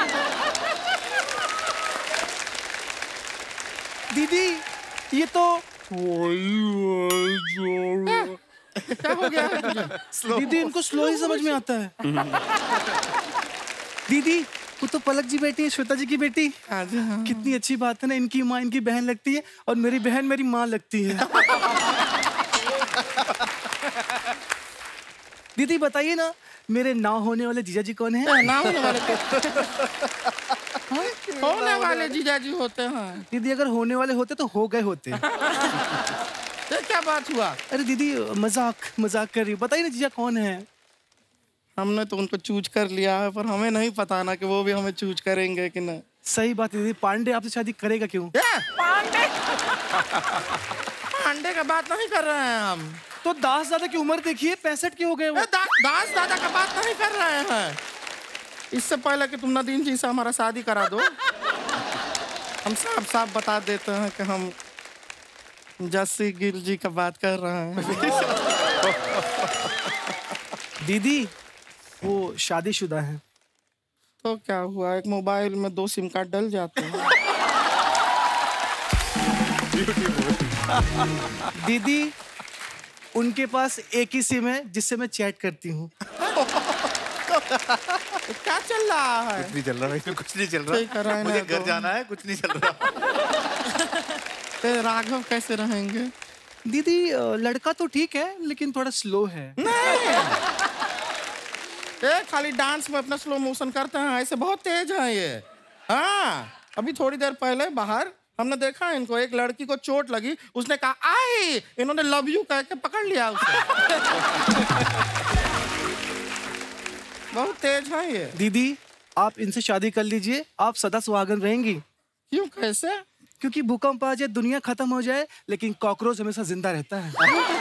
दीदी ये तो क्या हो गया दीदी, इनको स्लो ही समझ में आता है। दीदी वो तो पलक जी बेटी है, श्वेता जी की बेटी। हाँ जी, हाँ। कितनी अच्छी बात है ना, इनकी माँ इनकी बहन लगती है और मेरी बहन मेरी माँ लगती है। दीदी बताइए ना, मेरे ना होने वाले जीजा जी कौन है? ना होने वाले होने वाले जीजा जी होते हैं। दीदी अगर होने वाले होते तो हो गए होते। ये क्या बात हुआ? अरे दीदी मजाक कर रही, बताइए ना जीजा कौन है? हमने तो उनको चूज कर लिया है, पर हमें नहीं पता ना कि वो भी हमें चूज करेंगे कि नहीं। सही बात है दीदी, पांडे आपसे शादी करेगा क्यों? पांडे का बात नहीं कर रहे हैं हम। तो दास दादा की उम्र देखिए, 65 के हो गए वो। दास दादा का बात नहीं कर रहे हैं। इससे पहले कि तुम नदीम जी से हमारा शादी करा दो, हम साफ बता देते हैं कि हम जस्सी गिल जी का बात कर रहे हैं। दीदी वो शादीशुदा है। तो क्या हुआ, एक मोबाइल में 2 सिम कार्ड डल जाते हैं। दीदी उनके पास एक ही सिम है जिससे मैं चैट करती हूँ। क्या चल रहा है? कुछ नहीं चल रहा भाई, कुछ नहीं चल रहा। मुझे घर जाना है, कुछ नहीं चल रहा। राघव कैसे रहेंगे? दीदी लड़का तो ठीक है लेकिन थोड़ा स्लो है। खाली डांस में अपना स्लो मोशन करते हैं, ऐसे बहुत तेज है ये। हाँ अभी थोड़ी देर पहले बाहर हमने देखा इनको, एक लड़की को चोट लगी, उसने कहा आई, इन्होंने लव यू कह के पकड़ लिया उसे। बहुत तेज है ये। दीदी आप इनसे शादी कर लीजिए, आप सदा सुहागन रहेंगी। क्यों, कैसे? क्योंकि भूकंप आ जाए, दुनिया खत्म हो जाए, लेकिन कॉकरोच हमेशा जिंदा रहता है।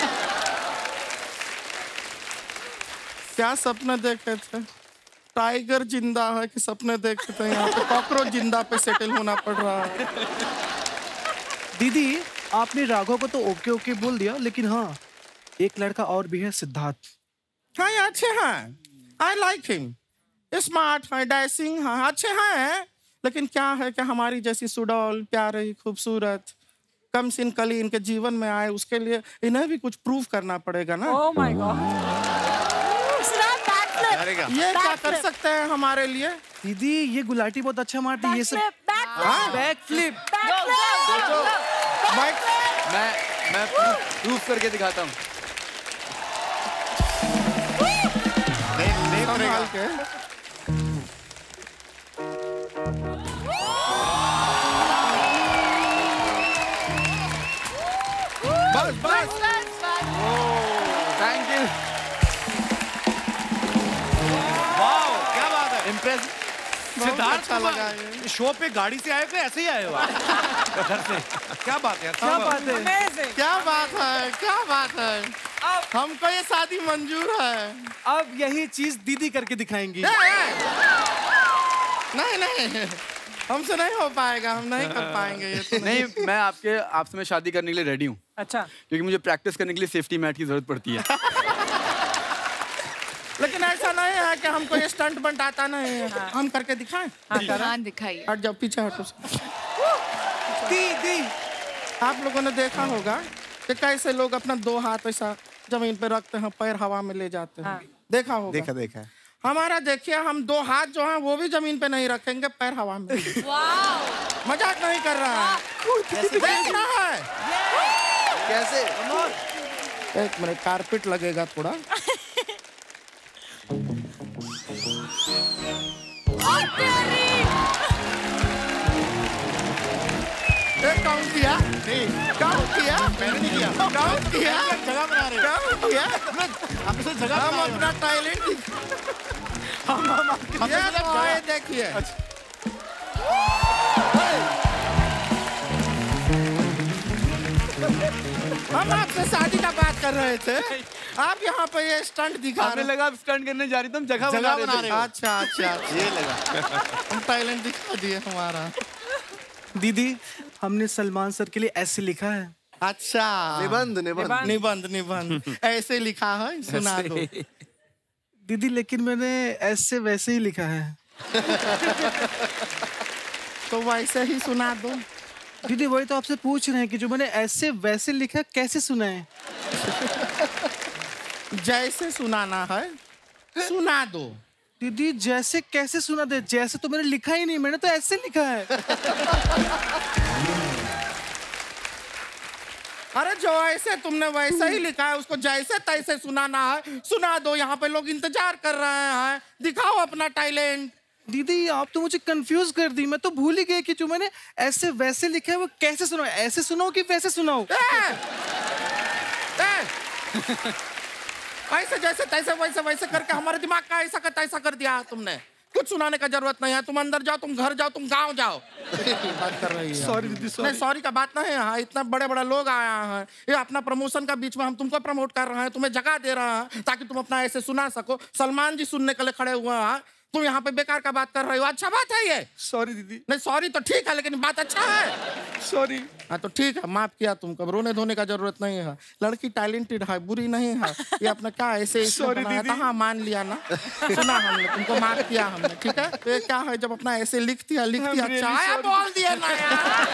क्या सपने देखे थे? टाइगर जिंदा है कि सपने देखे थे? यहाँ पे कॉकरोच जिंदा पे सेटल होना पड़ रहा है। दीदी आपने राघव को तो ओके ओके बोल दिया, लेकिन हाँ एक लड़का और भी है, सिद्धार्थ। हाँ ये अच्छे हैं, आई लाइक हिम, स्मार्ट है, डैशिंग है, अच्छे हैं। लेकिन क्या है कि हमारी जैसी सुडौल, प्यारी, खूबसूरत, कम सिन कली इनके जीवन में आए, उसके लिए इन्हें भी कुछ प्रूव करना पड़ेगा ना। Oh my God. ये क्या कर सकते हैं हमारे लिए? दीदी ये गुलाटी बहुत अच्छा मारती है, ये सब बैक फ्लिप। मैं प्रूफ करके दिखाता हूँ। सिद्धार्थ अच्छा लगा शो पे गाड़ी से आए ऐसे ही आए हो घर से? क्या बात है? क्या बात है? क्या बात है? क्या बात है? हमको ये शादी मंजूर है। अब यही चीज दीदी करके दिखाएंगी। नहीं नहीं, हमसे नहीं हो पाएगा, हम नहीं कर पाएंगे ये तो नहीं, मैं आपसे मैं शादी करने के लिए रेडी हूँ। अच्छा। क्योंकि मुझे प्रैक्टिस करने के लिए सेफ्टी मैट की जरूरत पड़ती है। लेकिन ऐसा नहीं है कि हमको ये स्टंट बंट आता नहीं है। हम करके दिखाएं? हाँ दिखाइए। हट जाओ, पीछे हटो। दी आप लोगों ने देखा होगा कि कैसे लोग अपना 2 हाथ ऐसा जमीन पे रखते हैं, पैर हवा में ले जाते हैं। देखा होगा? देखा। हमारा देखिए, हम 2 हाथ जो हैं वो भी जमीन पे नहीं रखेंगे, पैर हवा में। मजाक नहीं कर रहा है, देख रहा है। कैसे? एक मिनट, कारपेट लगेगा थोड़ा। काउंट किया? नहीं। काउंट किया? मैंने नहीं किया। काउंट किया? जगह बना रहे हो? काउंट किया? आपसे जगह हम अपना टैलेंट हम ये देखिए। हम आपसे शादी का बात कर रहे थे, आप यहाँ पे ये स्टंट दिखा रहे। लगा आप स्टंट करने जा रही तुम जगह बना रहे हो। अच्छा ये लगा। हम टैलेंट दिखा दिए हमारा। दीदी, हमने सलमान सर के लिए ऐसे लिखा है। अच्छा, निबंध ऐसे लिखा है, सुना दो। दीदी लेकिन मैंने ऐसे वैसे ही लिखा है। तो वैसे ही सुना दो। दीदी वही तो आपसे पूछ रहे हैं कि जो मैंने ऐसे वैसे लिखा कैसे सुनाए? जैसे सुनाना है सुना दो। दीदी जैसे कैसे सुना दे? जैसे तो मैंने लिखा ही नहीं, मैंने तो ऐसे लिखा है। अरे जो ऐसे तुमने वैसे ही लिखा है, उसको जैसे तैसे सुनाना है, सुना दो। यहाँ पे लोग इंतजार कर रहे हैं, दिखाओ अपना टैलेंट। दीदी आप तो मुझे कंफ्यूज कर दी, मैं तो भूल ही गई कि जो मैंने ऐसे वैसे लिखा है वो कैसे सुनाओ? ऐसे सुनाओ कि वैसे सुनाओ? ऐसे जैसे तैसे वैसे वैसे करके हमारे दिमाग का ऐसा का तैसा कर दिया है तुमने। कुछ सुनाने का जरूरत नहीं है, तुम अंदर जाओ, तुम घर जाओ, तुम गांव जाओ। बात कर रही है। सॉरी दीदी, नहीं सॉरी का बात नहीं है। इतना बड़े बड़े लोग आया हैं, ये अपना प्रमोशन का बीच में हम तुमको प्रमोट कर रहे हैं, तुम्हें जगह दे रहे हैं ताकि तुम अपना ऐसे सुना सको। सलमान जी सुनने के लिए खड़े हुए हैं, तुम यहाँ पे बेकार का बात कर रहे हो। अच्छा बात है ये? सॉरी दीदी। नहीं सॉरी तो ठीक है, लेकिन बात अच्छा है। सॉरी। हाँ तो ठीक है, माफ किया तुमको, रोने धोने का जरूरत नहीं है। लड़की टैलेंटेड है, बुरी नहीं है। ये अपना क्या ऐसे सॉरी दीदी। हाँ मान लिया ना, सुना हमने, तुमको माफ किया हमने, ठीक है। तो ये क्या है, जब अपना ऐसे लिखती है अच्छा आया बोल दिया ना यार।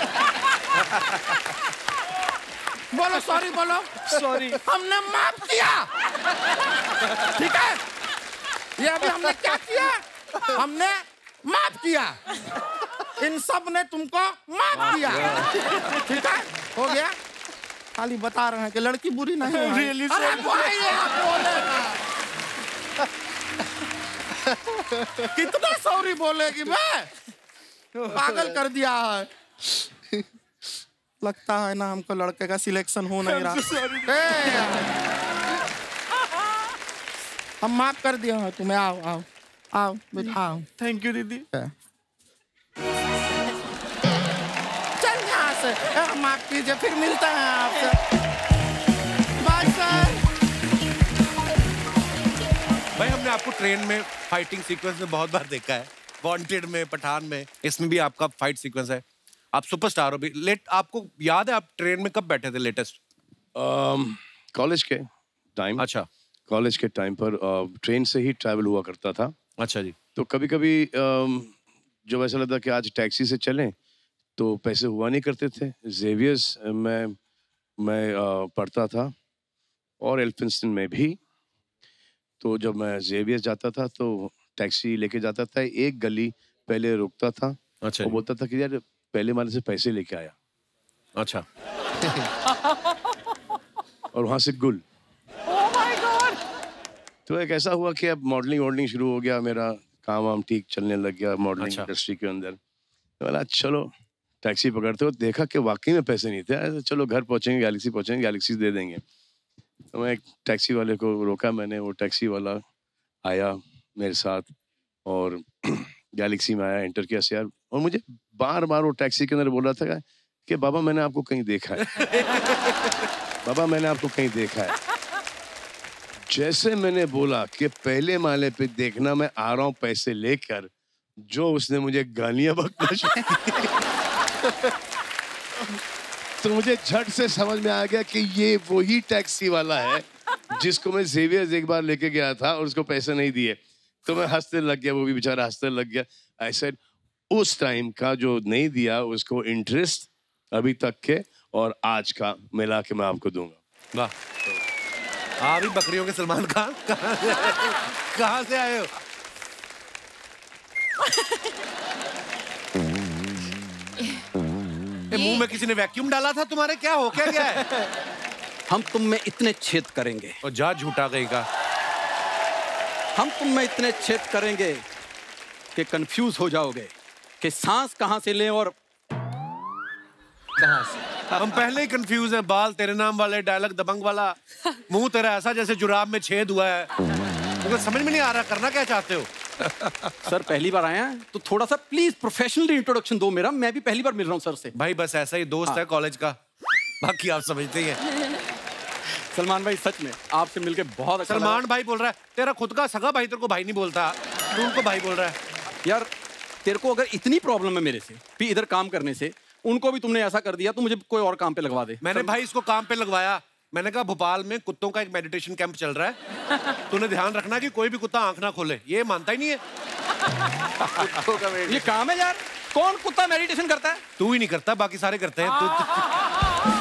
बोलो सॉरी, बोलो सॉरी। हमने माफ किया, ठीक है। ये अभी हमने क्या किया, हमने माफ किया। इन सब ने तुमको माफ किया, ठीक है, हो गया। खाली बता रहे हैं कि लड़की बुरी नहीं है। Really अरे भाई आप बोलेगा, कितना सॉरी बोलेगी मैं, पागल कर दिया है। लगता है ना हमको लड़के का सिलेक्शन हो नहीं रहा। हम माफ कर दिया है तुम्हें। आओ आओ आओ बेटा आओ। थैंक यू दीदी। चल यहाँ से, माफ कीजिए, फिर मिलते हैं आपसे। Bye sir. भाई हमने आपको ट्रेन में फाइटिंग सीक्वेंस में बहुत बार देखा है, वांटेड में, पठान में, इसमें भी आपका फाइट सीक्वेंस है। आप सुपरस्टार हो भी। आपको याद है आप ट्रेन में कब बैठे थे लेटेस्ट? कॉलेज के टाइम। अच्छा, कॉलेज के टाइम पर ट्रेन से ही ट्रैवल हुआ करता था। अच्छा जी। तो कभी कभी जब ऐसा लगता कि आज टैक्सी से चलें तो पैसे हुआ नहीं करते थे। जेवियर्स में मैं पढ़ता था और एल्फिंस्टन में भी। तो जब मैं जेवियर्स जाता था तो टैक्सी लेके जाता था, एक गली पहले रुकता था। अच्छा। वो बोलता था कि यार पहले वाले से पैसे लेके आया। अच्छा। और वहां से गुल। तो एक ऐसा हुआ कि अब मॉडलिंग शुरू हो गया, मेरा काम वाम ठीक चलने लग गया मॉडलिंग इंडस्ट्री के अंदर। तो बोला चलो टैक्सी पकड़ते हो, देखा कि वाकई में पैसे नहीं थे। ऐसे चलो घर पहुंचेंगे, गैलेक्सी पहुंचेंगे, गैलेक्सी दे देंगे। तो मैं एक टैक्सी वाले को रोका मैंने, वो टैक्सी वाला आया मेरे साथ और गैलेक्सी में आया, एंटर किया यार, और मुझे बार बार वो टैक्सी के अंदर बोल रहा था कि बाबा मैंने आपको कहीं देखा है, बाबा मैंने आपको कहीं देखा है। जैसे मैंने बोला कि पहले माले पे देखना, मैं आ रहा हूँ पैसे लेकर, जो उसने मुझे गालियां बकना शुरू की। तो मुझे झट से समझ में आ गया कि ये वही टैक्सी वाला है जिसको मैं जेवियर एक बार लेके गया था और उसको पैसे नहीं दिए। तो मैं हंसने लग गया, वो भी बेचारा हंसने लग गया। आई सेड उस टाइम का जो नहीं दिया उसको इंटरेस्ट अभी तक के और आज का मिला के मैं आपको दूंगा। वाह, हाँ भी बकरियों के सलमान खान कहाँ से आए हो? मुंह में किसी ने वैक्यूम डाला था तुम्हारे, क्या हो क्या गया है? हम तुम में इतने छेद करेंगे, और जा झूठा गई का, हम तुम में इतने छेद करेंगे कि कंफ्यूज हो जाओगे कि सांस कहां से लें और कहां से। हम पहले ही कंफ्यूज हैं। बाल तेरे नाम वाले, डायलॉग दबंग वाला, मुंह तेरा ऐसा जैसे जुराब में छेद हुआ है। तो समझ में नहीं आ रहा करना क्या चाहते हो। सर पहली बार आए हैं तो थोड़ा सा प्लीज प्रोफेशनली इंट्रोडक्शन दो मेरा, मैं भी पहली बार मिल रहा हूँ सर से। भाई बस ऐसा ही दोस्त है कॉलेज का, बाकी आप समझते ही हैं। सलमान भाई सच में आपसे मिलके बहुत अच्छा सलमान भाई बोल रहा है, तेरा खुद का सगा भाई तेरे को भाई नहीं बोलता, तू उनको भाई बोल रहा है। यार तेरे को अगर इतनी प्रॉब्लम है मेरे से भी इधर काम करने से, उनको भी तुमने ऐसा कर दिया तो मुझे कोई और काम पे लगवा दे। मैंने भाई इसको काम पे लगवाया। मैंने कहा भोपाल में कुत्तों का एक मेडिटेशन कैंप चल रहा है, तूने ध्यान रखना कि कोई भी कुत्ता आंख ना खोले। ये मानता ही नहीं है। ये काम है यार, कौन कुत्ता मेडिटेशन करता है? तू ही नहीं करता, बाकी सारे करते हैं।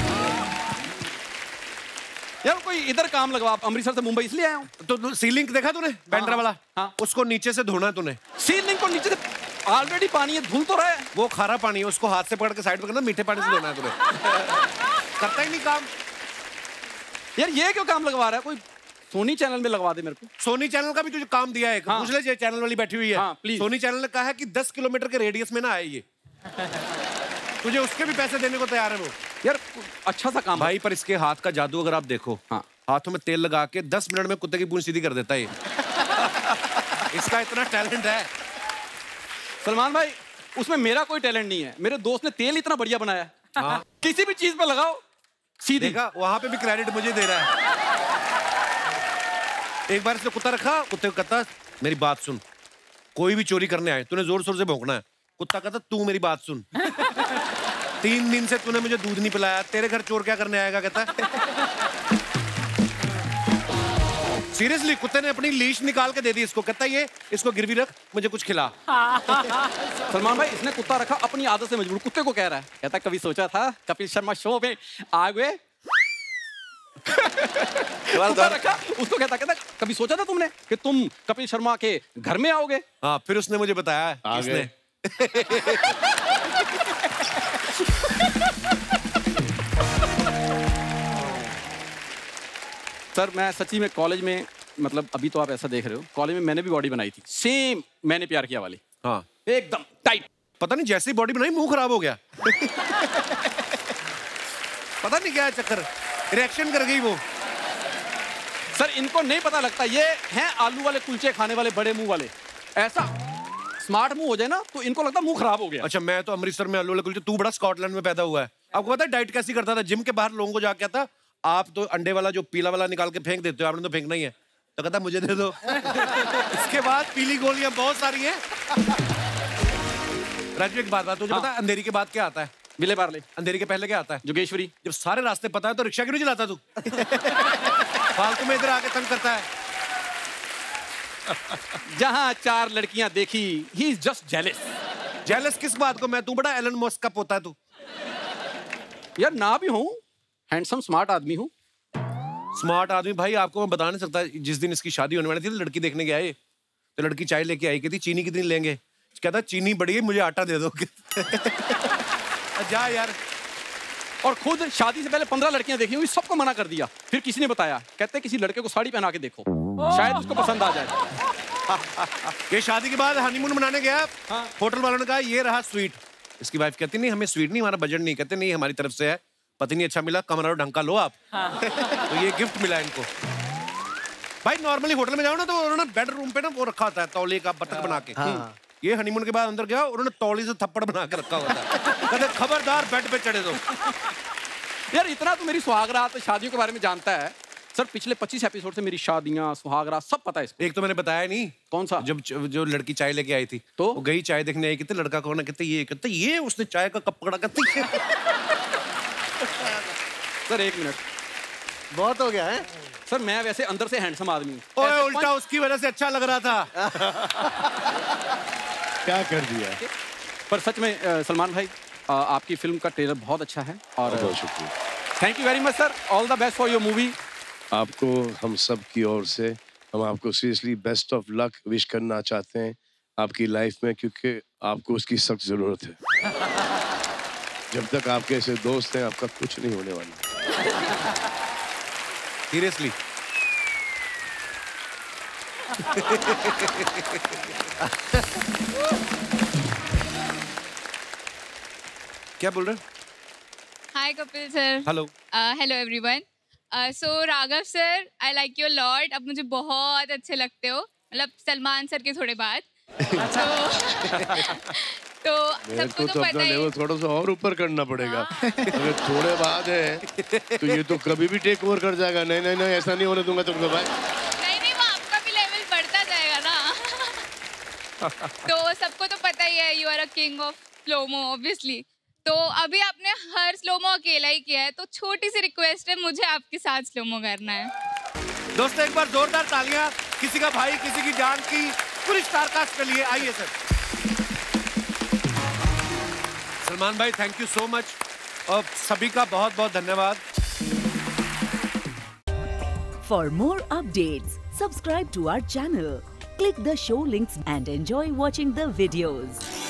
यार कोई इधर काम लगवा, अमृतसर से मुंबई इसलिए आया हूँ। तो सीलिंग देखा तूने बैंड्रा वाला? हाँ। उसको नीचे से धोना है तूने। सीलिंग को नीचे से ऑलरेडी पानी है, धुल तो रहा है। वो खारा पानी है, उसको हाथ से पकड़ के साइड पे करना, मीठे पानी से धोना है तूने। करता ही नहीं काम। यार ये क्यों काम लगवा रहा है? कोई सोनी चैनल में लगवा दे मेरे को। सोनी चैनल का भी तुझे काम दिया है, पूछ ले, जो चैनल वाली बैठी हुई है। हाँ, प्लीज। सोनी चैनल ने कहा है कि 10 किलोमीटर के रेडियस में ना आए ये। तुझे उसके भी पैसे देने को तैयार है वो। यार अच्छा सा काम भाई, पर इसके हाथ का जादू अगर आप देखो, हाथों में तेल लगा के 10 मिनट में कुत्ते की पूंछ सीधी कर देता है ये। इसका इतना टैलेंट है। सलमान भाई उसमें मेरा कोई टैलेंट नहीं है, मेरे दोस्त ने तेल इतना बढ़िया बनाया है। हाँ। किसी भी चीज पे लगाओ सीधी। देखा, वहां पे भी क्रेडिट मुझे दे रहा है। एक बार इसने कुत्ता रखा, कुत्ते को कहता मेरी बात सुन, कोई भी चोरी करने आए तूने जोर शोर से भौंकना है। कुत्ता कहता तू मेरी बात सुन, 3 दिन से तूने मुझे दूध नहीं पिलाया, तेरे घर चोर क्या करने आएगा? कहता सीरियसली, कुत्ते ने अपनी लीश निकाल के दे दी इसको, कहता ये इसको गिरवी रख, मुझे कुछ खिला। सलमान भाई इसने कुत्ता रखा अपनी आदत से मजबूर, कुत्ते को कह रहा है, कहता कभी सोचा था कपिल शर्मा शो में आ गए। कुत्ता रखा, उसको कहता कभी सोचा था तुमने कि तुम कपिल शर्मा के घर में आओगे? हाँ, फिर उसने मुझे बताया किसने। सर मैं सच्ची में कॉलेज में, मतलब अभी तो आप ऐसा देख रहे हो, कॉलेज में मैंने भी बॉडी बनाई थी, सेम मैंने प्यार किया वाली। हाँ, एकदम टाइट। पता नहीं जैसी बॉडी बनाई मुंह खराब हो गया। पता नहीं क्या है चक्कर, रिएक्शन कर गई वो। सर इनको नहीं पता लगता, ये हैं आलू वाले कुलचे खाने वाले बड़े मुंह वाले। ऐसा स्मार्ट मुंह हो जाए ना तो इनको लगता मुंह खराब हो गया। अच्छा, मैं तो अमृतसर में आलू वाले कुलचे, तू बड़ा स्कॉटलैंड में पैदा हुआ है। आपको पता है डाइट कैसी करता था? जिम के बाहर लोगों को जाके आता, आप तो अंडे वाला जो पीला वाला निकाल के फेंक देते हो, आपने तो फेंकना ही है, तो कहता मुझे दे दो। इसके बाद पीली गोलियां बहुत सारी हैं। राजू एक बात तुझे पता है अंधेरी के बाद क्या आता है? विले पार्ले। अंधेरी के पहले क्या आता है? जोगेश्वरी। जब सारे रास्ते पता है तो रिक्शा क्यों नहीं चलाता तू? फालतू में इधर आके तंग करता है। जहां 4 लड़कियां देखी, he is just jealous. Jealous किस बात को? मैं तू बड़ा एलन मस्क का पोता है तू। यार ना भी हूं, हैंडसम स्मार्ट आदमी हूं। स्मार्ट आदमी भाई, आपको मैं बता नहीं सकता। जिस दिन इसकी शादी होने वाली थी, लड़की देखने गए तो लड़की चाय लेके आई, कहती चीनी कितनी लेंगे? कहता चीनी बढ़ी है, मुझे आटा दे दो। जा यार। और खुद शादी से पहले 15 लड़कियां देखी हुई, सबको मना कर दिया। फिर किसी ने बताया, कहते किसी लड़के को साड़ी पहना के देखो, शायद उसको पसंद आ जाए। ये शादी के बाद हनीमून मनाने गया, होटल वालों ने कहा ये रहा स्वीट। इसकी वाइफ कहती नहीं हमें स्वीट नहीं, हमारा बजट नहीं। कहते नहीं हमारी तरफ से है, पति नहीं अच्छा मिला, कमरा ढंग का लो आप। तो ये गिफ्ट मिला इनको। भाई नॉर्मली होटल में जाओ ना तो उन्होंने बेडरूम पे ना वो रखा होता है तौलिए का बतख बना के। ये हनीमून के बाद अंदर गया, उन्होंने तौली से थप्पड़ बना के रखा हुआ था। कहते खबरदार बेड पे चढ़े दो। यार इतना तो मेरी सुहागरात शादियों के बारे में जानता है सर। पिछले 25 एपिसोड से मेरी शादियां सुहागरात सब पता है इसको। एक तो मैंने बताया नहीं। कौन सा? जब जो लड़की चाय लेके आई थी तो वो गई चाय देखने आई, कहते लड़का कौन है, कहते ये उसने चाय का कप पकड़ा, कहते सर 1 मिनट बहुत हो गया है सर। मैं वैसे अंदर से हैंडसम आदमी हूँ। ओए उल्टा उसकी वजह से अच्छा लग रहा था। क्या कर दिया। पर सच में सलमान भाई आपकी फिल्म का ट्रेलर बहुत अच्छा है और बहुत शुक्रिया। Thank you very much sir. All the best for your movie. आपको हम सब की ओर से हम आपको seriously best of luck wish करना चाहते हैं आपकी लाइफ में, क्योंकि आपको उसकी सख्त जरूरत है। जब तक आपके ऐसे दोस्त हैं आपका कुछ नहीं होने वाला। सीरियसली। क्या बोल रहे? Hi Kapil sir. Hello. Hello everyone. So Raghav sir, I like you lot. अब मुझे बहुत अच्छे लगते हो, मतलब सलमान सर के थोड़े बाद। तो सबको तो पता लेवल थोड़ा सा और ऊपर करना पड़ेगा। अगर थोड़े बाद है तो ये तो कभी भी टेक ओवर कर जाएगा। नहीं नहीं नहीं, ऐसा नहीं होने दूंगा तुमको भाई। नहीं, वो आपका भी लेवल बढ़ता जाएगा ना। तो सबको तो पता ही है, you are a king of slomo obviously. तो अभी आपने हर स्लोमो अकेला ही किया है, तो छोटी सी रिक्वेस्ट है, मुझे आपके साथ स्लोमो करना है। दोस्तों एक बार जोरदार तालियां किसी का भाई किसी की जान की पूरी स्टारकास्ट के लिए। आइए सर। सलमान भाई थैंक यू सो मच और सभी का बहुत बहुत धन्यवाद। For more updates subscribe to our channel, click the show links and enjoy watching the videos.